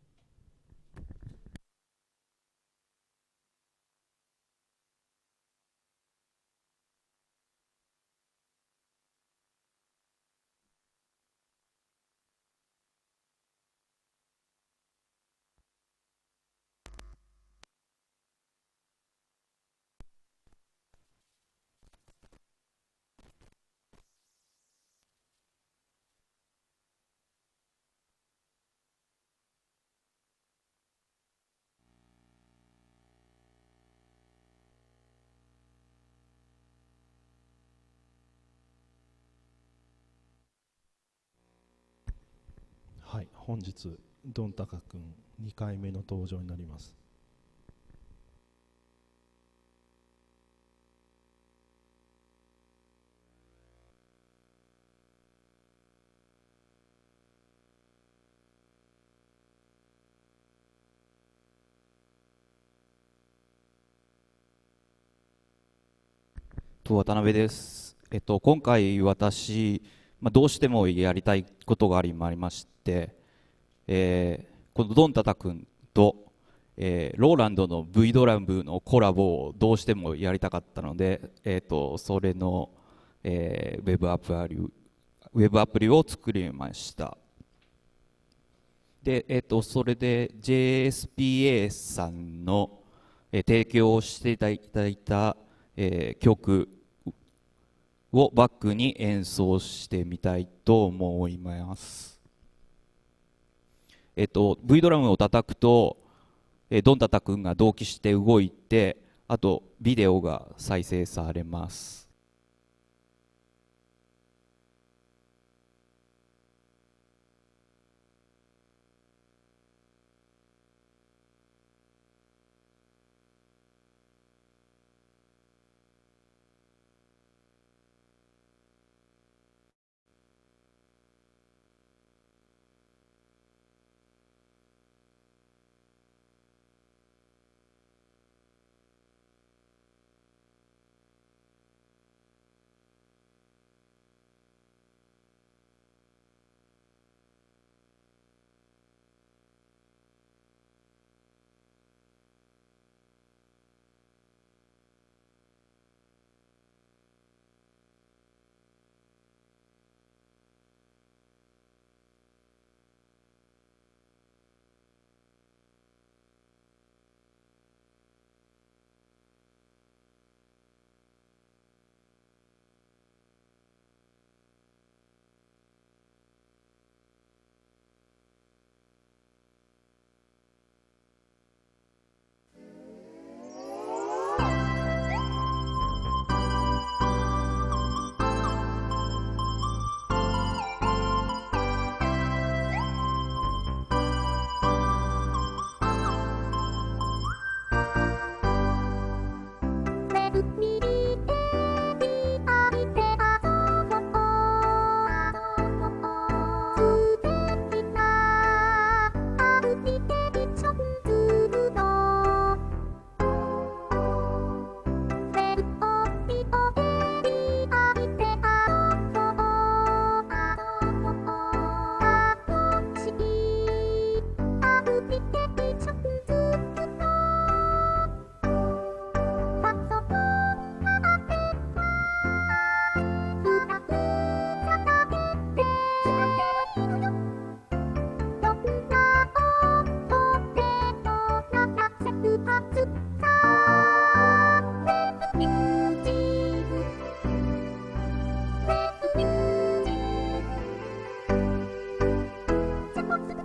はい、本日ドンタカ君2回目の登場になります。 渡辺です。今回私、どうしてもやりたいことがありまして、このドンタタ君と、ローランドの V ドラムのコラボをどうしてもやりたかったので、それの、ウェブアプリを作りました。で、それで JSPA さんの、提供していただいた、曲をバックに演奏してみたいと思います。V ドラムを叩くと、ドンタタ君が同期して動いて、あとビデオが再生されます。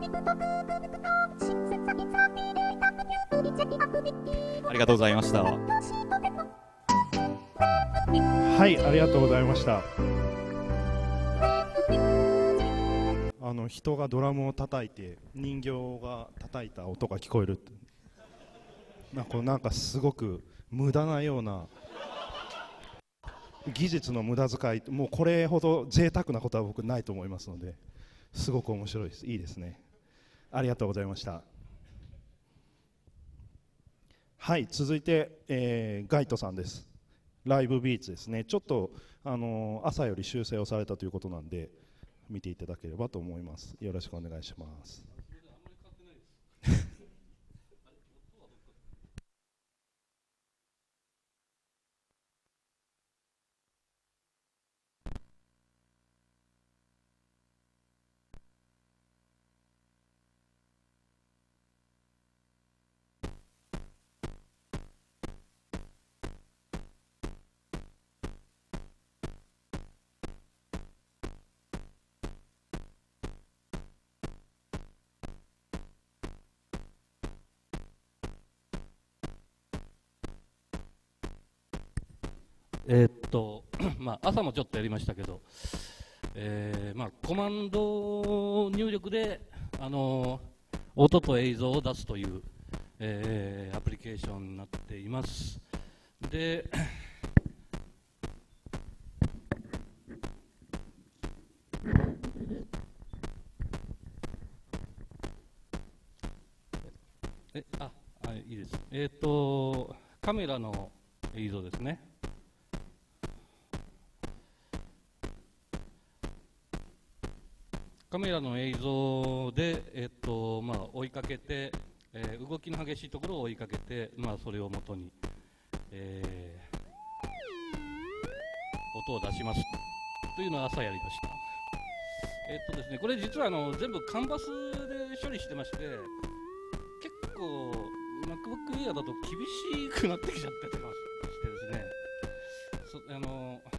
ありがとうございました。 はい、ありがとうございました。人がドラムを叩いて人形が叩いた音が聞こえるって、なんかすごく無駄なような技術の無駄遣い、もうこれほど贅沢なことは僕ないと思いますので、すごく面白いです。いいですね。ありがとうございました。はい、続いて、ガイトさんです。ライブビーツですね。ちょっと朝より修正をされたということなんで見ていただければと思います。よろしくお願いします。 朝もちょっとやりましたけど、コマンド入力で、音と映像を出すという、アプリケーションになっています。で、いいです。カメラの映像ですね。カメラの映像で、追いかけて、動きの激しいところを追いかけて、それをもとに、音を出しますというのを朝やりました。ですね、これ実は全部カンバスで処理してまして、結構 MacBook Air だと厳しくなってきちゃってましてですね、ちょっと分かん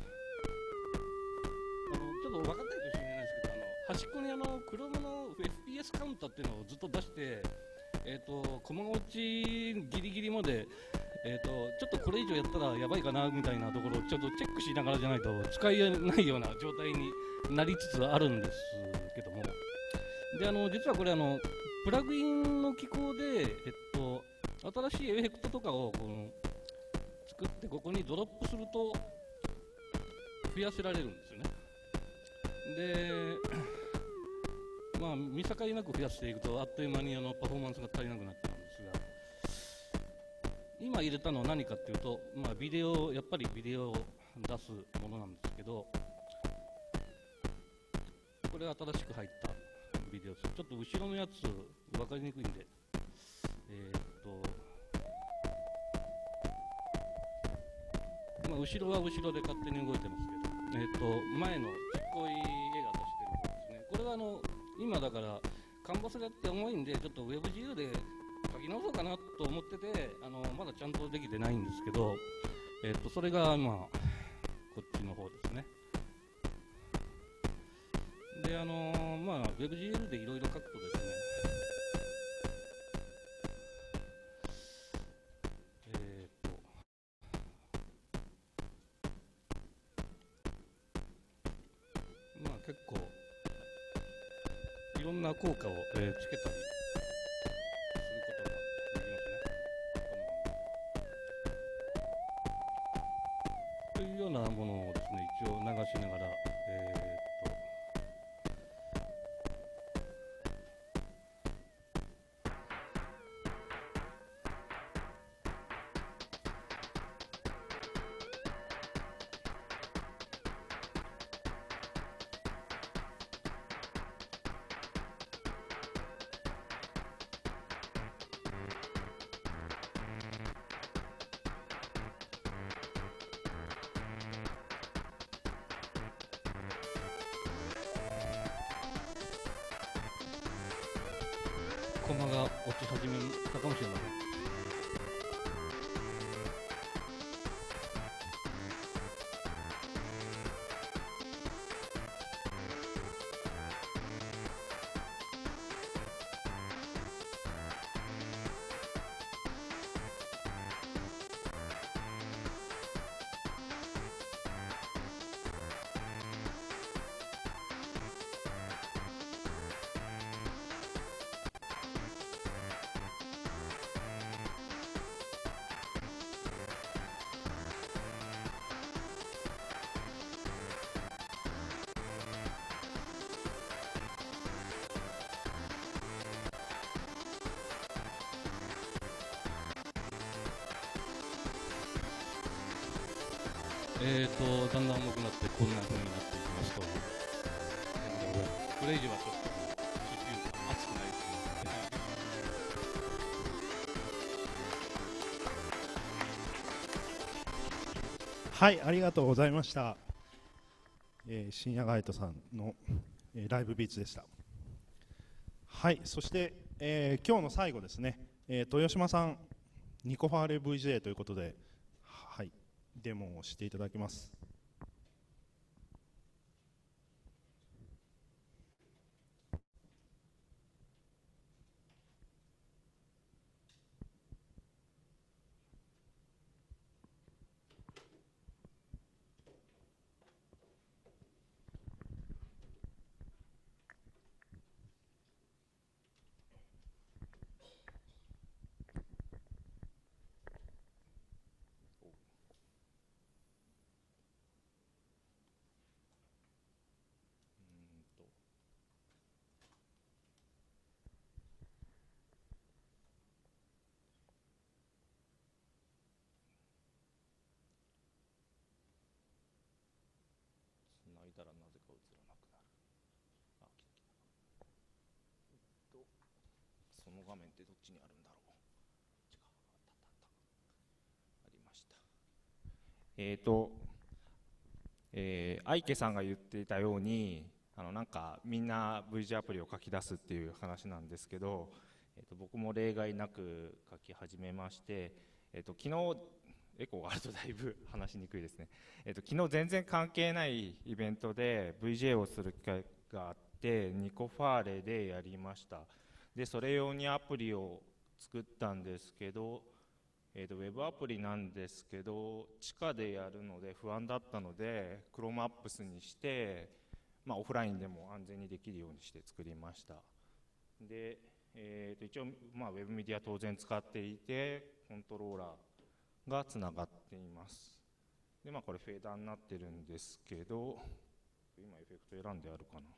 ないかもしれないですけど、端っこにChromeの FPS カウンターっていうのをずっと出して、コマ落ちギリギリまで、ちょっとこれ以上やったらやばいかなみたいなところをちょっとチェックしながらじゃないと使えないような状態になりつつあるんですけども、で実はこれプラグインの機構で、新しいエフェクトとかを作ってここにドロップすると増やせられるんですよね。で見境なく増やしていくとあっという間にパフォーマンスが足りなくなってるんですが、今入れたのは何かっていうと、やっぱりビデオを出すものなんですけど、これは新しく入ったビデオです。ちょっと後ろのやつ分かりにくいんで、後ろは後ろで勝手に動いてますけど、前のちっこい絵が出してる方ですね。これは今だからカンバスがって重いんで、ちょっと WebGL で書き直そうかなと思ってて、まだちゃんとできてないんですけど、それがこっちの方ですね。でWebGL でいろいろ書くとですね、結構いろんな効果を、つけたりすることができますね。というようなものをですね、一応流しながら、コマが落ち始めたかもしれません。 だんだん重くなってこんな風になっていきますと、これ以上はちょっと熱くなりすぎて。 はい、ありがとうございました。深夜ガイドさんの、ライブビーツでした。はい、そして、今日の最後ですね、豊島さんニコファーレ VJ ということで、はい、デモをしていただきます。 繋いだらなぜか映らなくなる。あ、来た。その画面ってどっちにあるんだろう。ありました。アイケさんが言っていたように、なんかみんな VJ アプリを書き出すっていう話なんですけど、僕も例外なく書き始めまして、昨日エコーがあるとだいぶ話しにくいですね。昨日全然関係ないイベントで VJ をする機会があってニコファーレでやりました。でそれ用にアプリを作ったんですけど、ウェブアプリなんですけど地下でやるので不安だったので Chrome Apps にして、オフラインでも安全にできるようにして作りました。で、一応、ウェブメディア当然使っていてコントローラーがつながっています。で、これフェーダーになってるんですけど、今エフェクト選んであるかな。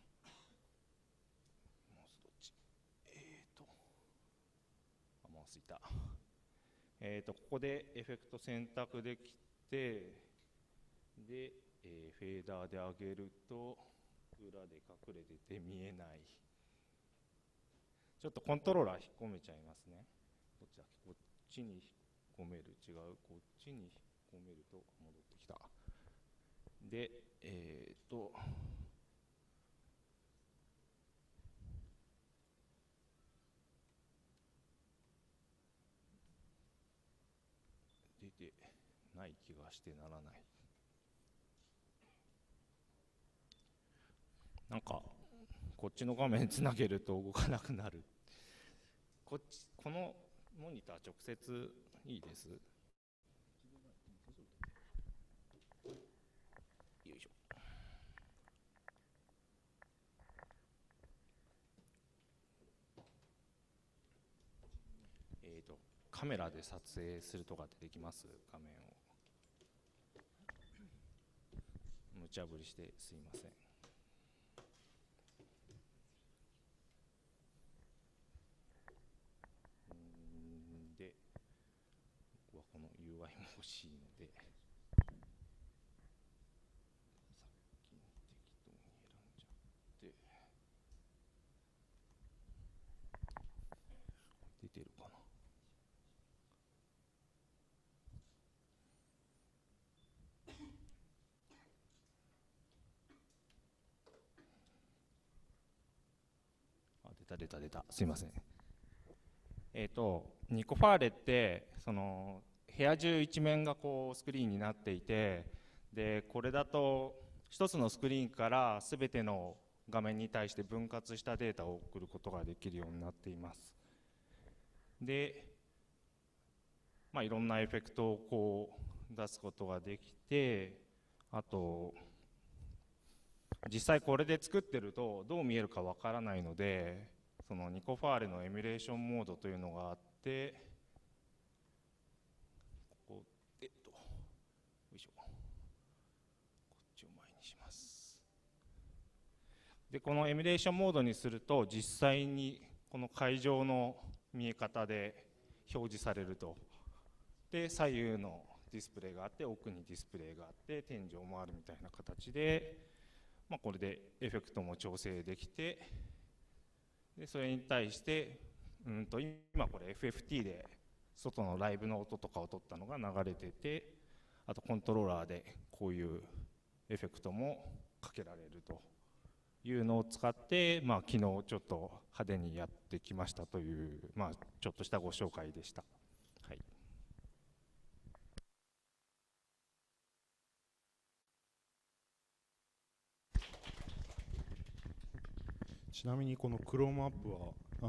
マウスどっち？マウスいた。ここでエフェクト選択できて、で、フェーダーで上げると裏で隠れてて見えない。ちょっとコントローラー引っ込めちゃいますね。どっちだっけ？こっちに引っ込める、違う、こっちに引っ込めると戻ってきた。で、出てない気がしてならない。なんかこっちの画面つなげると動かなくなる。このモニター直接いいです。よいしょ。カメラで撮影するとかってできます？画面を。無茶ぶりしてすいません。で、僕はこの UI も欲しいので、さっき適当に選んじゃって出てるかな。出た。すいません。ニコファーレってその部屋中一面がこうスクリーンになっていて、でこれだと一つのスクリーンから全ての画面に対して分割したデータを送ることができるようになっています。で、いろんなエフェクトをこう出すことができて、あと実際これで作ってるとどう見えるかわからないので、そのニコファーレのエミュレーションモードというのがあって、ここでよいしょ、こっちを前にします。でこのエミュレーションモードにすると実際にこの会場の見え方で表示されると。で左右のディスプレイがあって、奥にディスプレイがあって、天井もあるみたいな形で、これでエフェクトも調整できて、でそれに対して今これ FFT で外のライブの音とかを取ったのが流れてて、あとコントローラーでこういうエフェクトもかけられるというのを使って、昨日ちょっと派手にやってきましたという、ちょっとしたご紹介でした。はい。 ちなみにこの Chrome アップは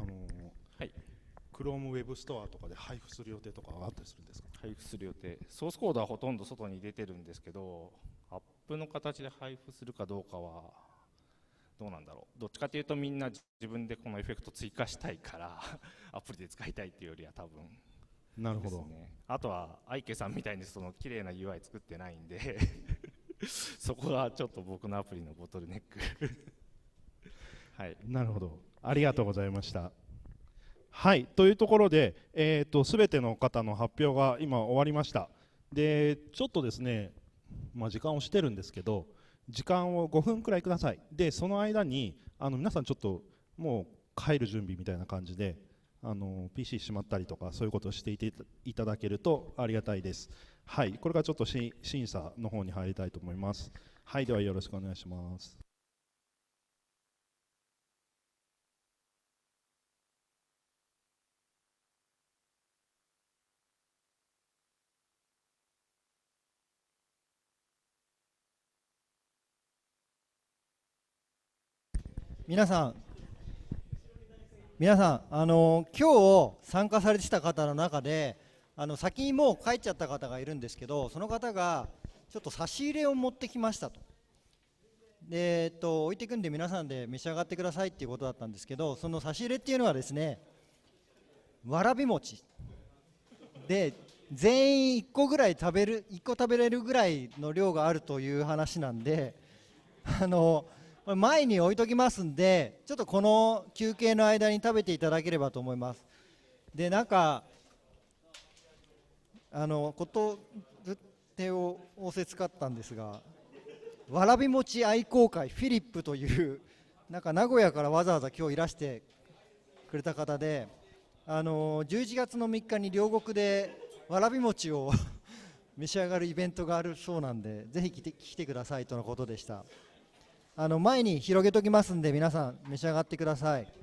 Chrome ウェブストアとかで配布する予定とかあったりするんですか？ 配布する予定、ソースコードはほとんど外に出てるんですけど、アップの形で配布するかどうかはどうなんだろう。どっちかというとみんな自分でこのエフェクト追加したいからアプリで使いたいっていうよりは多分なるほどですね。あとはアイケさんみたいにその綺麗な UI 作ってないんでそこがちょっと僕のアプリのボトルネックはい、 なるほど、ありがとうございました。はい、というところで、すべての方の発表が今終わりました。で、ちょっとですね、時間をしてるんですけど、時間を5分くらいください。で、その間に皆さんちょっともう帰る準備みたいな感じでPC しまったりとかそういうことをしていただけるとありがたいです。はい、これからちょっと審査の方に入りたいと思います。はい、ではよろしくお願いします。 皆さん、今日参加されてた方の中で先にもう帰っちゃった方がいるんですけど、その方がちょっと差し入れを持ってきましたと。で、置いていくんで皆さんで召し上がってくださいっていうことだったんですけど、その差し入れっていうのはですね、わらび餅で全員1個ぐらい1個食べれるぐらいの量があるという話なんで、前に置いときますんで、ちょっとこの休憩の間に食べていただければと思います。で、なんかこと手を仰せつかったんですが、わらび餅愛好会フィリップというなんか名古屋からわざわざ今日いらしてくれた方で、11月の3日に両国でわらび餅を召し上がるイベントがあるそうなんで、ぜひ来てくださいとのことでした。前に広げときますんで、皆さん召し上がってください。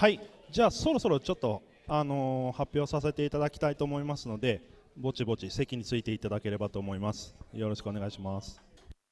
はい、じゃあそろそろちょっと、発表させていただきたいと思いますので、ぼちぼち席についていただければと思います。よろしくお願いします。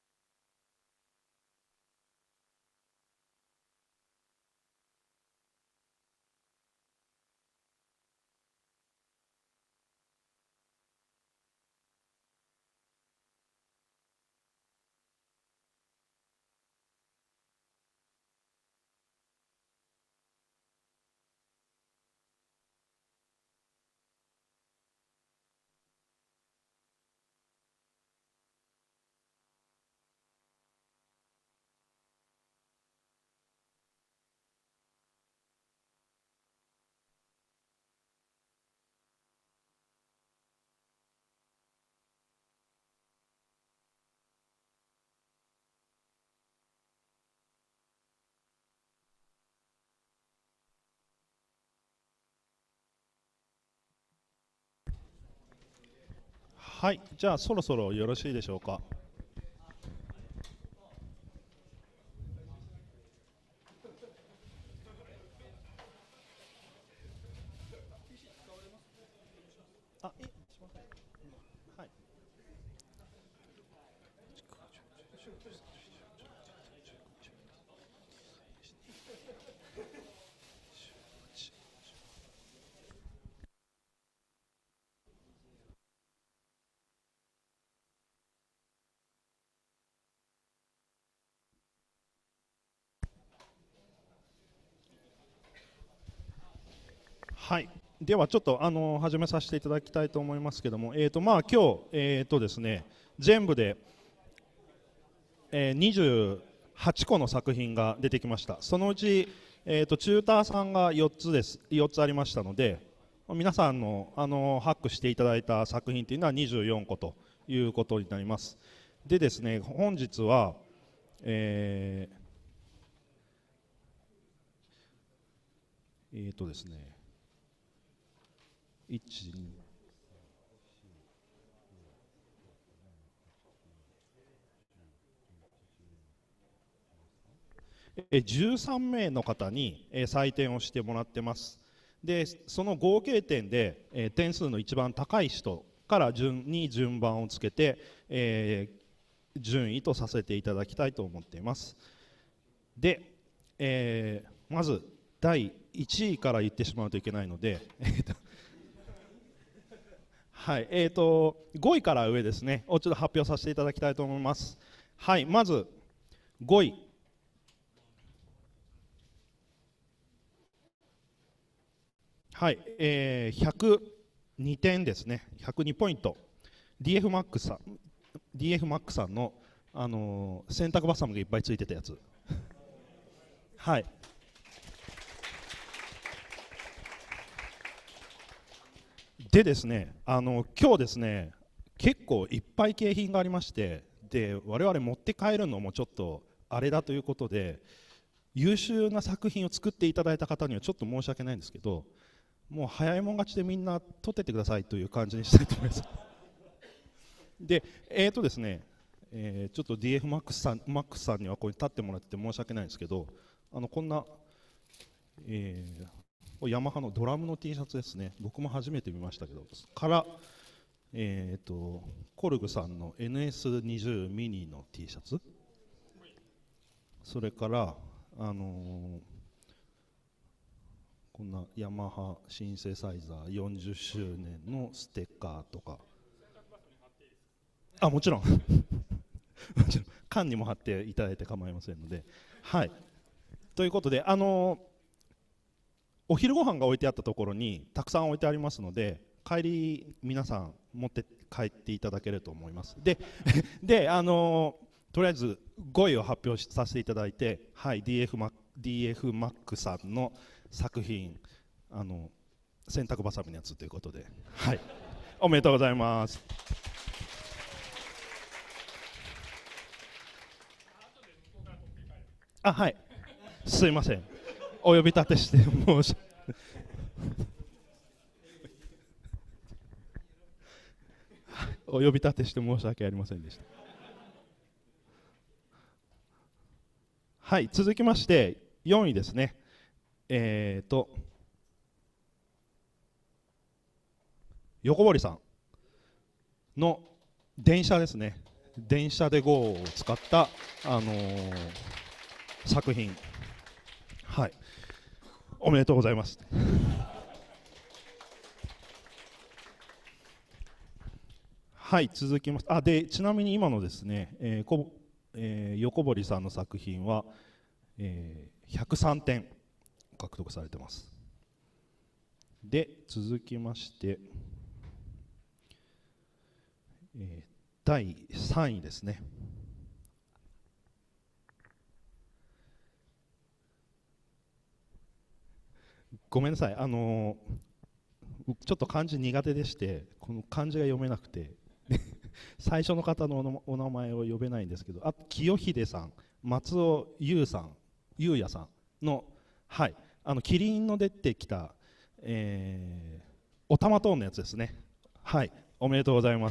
はい、じゃあそろそろよろしいでしょうか。はい。はい、ではちょっと始めさせていただきたいと思いますけども、まあ今日ですね、全部で、28個の作品が出てきました。そのうちチューターさんが4つです。4つありましたので、皆さんのハックしていただいた作品というのは24個ということになります。でですね、本日は、ですね、1、2、13名の方に採点をしてもらってます。でその合計点で点数の一番高い人から順番をつけて、順位とさせていただきたいと思っています。で、まず第1位から言ってしまうといけないのではい、5位から上ですねをちょっと発表させていただきたいと思います。はい、まず5位、はい、102点ですね、102ポイント、 DF マックさんの、洗濯バサミがいっぱいついてたやつはいでですね、今日ですね、結構いっぱい景品がありまして、で我々持って帰るのもちょっとあれだということで、優秀な作品を作っていただいた方にはちょっと申し訳ないんですけど、もう早いもん勝ちでみんな取ってってくださいという感じにしたいと思いますでですね、ちょっと DF マックスさんにはここに立ってもらって申し訳ないんですけど、こんな、ヤマハのドラムの T シャツですね、僕も初めて見ましたけど、から、コルグさんの NS20 ミニの T シャツ、それから、こんなヤマハシンセサイザー40周年のステッカーとか、もちろん缶にも貼っていただいて構いませんので、はい、ということで、お昼ご飯が置いてあったところにたくさん置いてありますので、帰り皆さん持って帰っていただけると思います。でとりあえず5位を発表させていただいて、はい、DF マックさんの作品、洗濯バサミのやつということで、はい、おめでとうございます。はい、すいません、お呼び立てして申しお呼び立てして申し訳ありませんでした。はい、続きまして4位ですね、 横堀さんの電車ですね、電車で GO を使った、作品、はい、おめでとうございます。はい、続きます。でちなみに今のですね、横堀さんの作品は、103点獲得されてます。で続きまして、第3位ですね。ごめんなさい、ちょっと漢字苦手でして、この漢字が読めなくて最初の方のお名前を呼べないんですけど、清秀さん、松尾優也さんの、はい、キリンの出てきた、おたまトーンのやつですね。はい、おめでとうございます。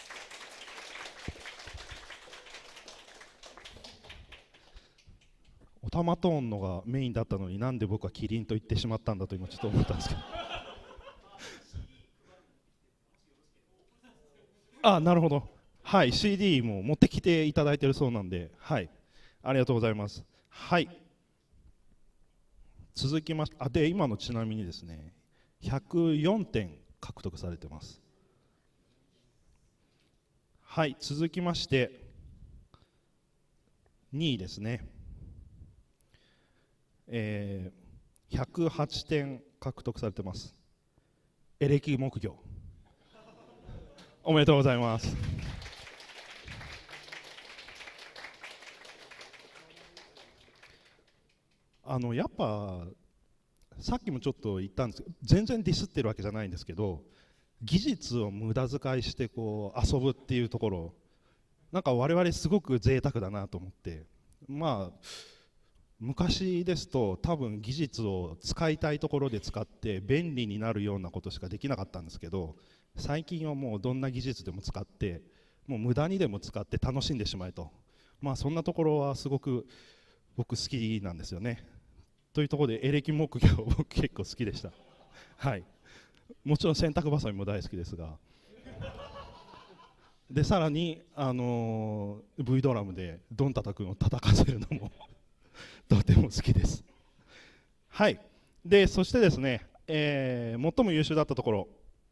おたまトーンのがメインだったのに、なんで僕はキリンと言ってしまったんだと今ちょっと思ったんですけどなるほど、はい、CD も持ってきていただいているそうなんで、はい、ありがとうございます。はい、続きましてで今のちなみにですね、104点獲得されてます。はい、続きまして2位ですね、108点獲得されてます。エレキ木魚、おめでとうございます。やっぱさっきもちょっと言ったんですけど、全然ディスってるわけじゃないんですけど、技術を無駄遣いしてこう遊ぶっていうところ、なんか我々すごく贅沢だなと思って、まあ昔ですと多分技術を使いたいところで使って便利になるようなことしかできなかったんですけど、最近はもうどんな技術でも使って、もう無駄にでも使って楽しんでしまえと、まあそんなところはすごく僕好きなんですよね。というところでエレキ木魚僕結構好きでした。はい、もちろん洗濯ばさみも大好きですがでさらに、V ドラムでドンタタ君を叩かせるのもとても好きです。はい、でそしてですね、最も優秀だったところ、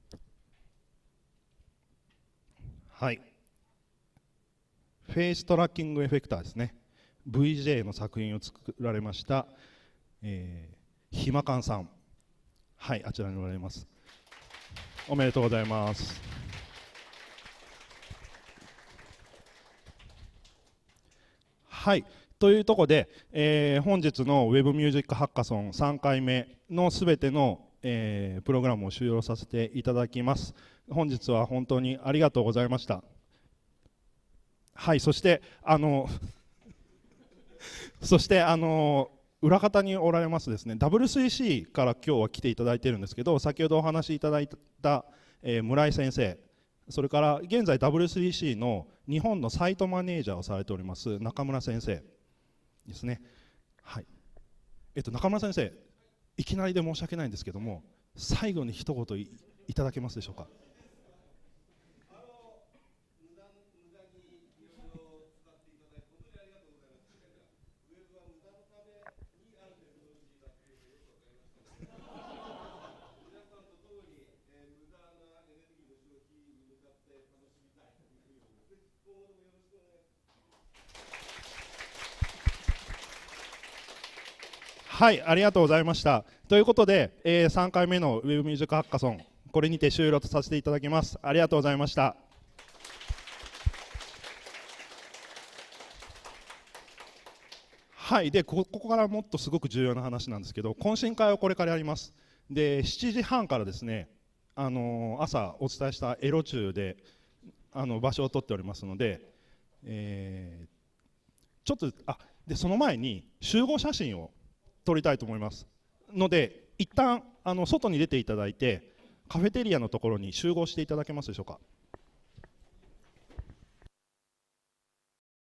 はい、フェイストラッキングエフェクターですね、 VJ の作品を作られました、ひまかんさん、はい、あちらにおられます。おめでとうございます。はい、というところで、本日のウェブミュージックハッカソン3回目のすべての、プログラムを終了させていただきます。本日は本当にありがとうございました。はい、そして裏方におられますですね、W3C から今日は来ていただいているんですけど、先ほどお話しいただいた、村井先生、それから現在 W3C の日本のサイトマネージャーをされております中村先生ですね。はい、中村先生、いきなりで申し訳ないんですけども、最後に一言 いただけますでしょうか。はい、ありがとうございました。ということで、3回目のウェブミュージックハッカソン、これにて終了とさせていただきます。ありがとうございました。はい、でここからもっとすごく重要な話なんですけど、懇親会をこれからやります。で7時半からですね、朝お伝えしたエロ中で場所を取っておりますので、ちょっとでその前に集合写真を撮りたいと思いますので、一旦外に出ていただいてカフェテリアのところに集合していただけますでしょうか。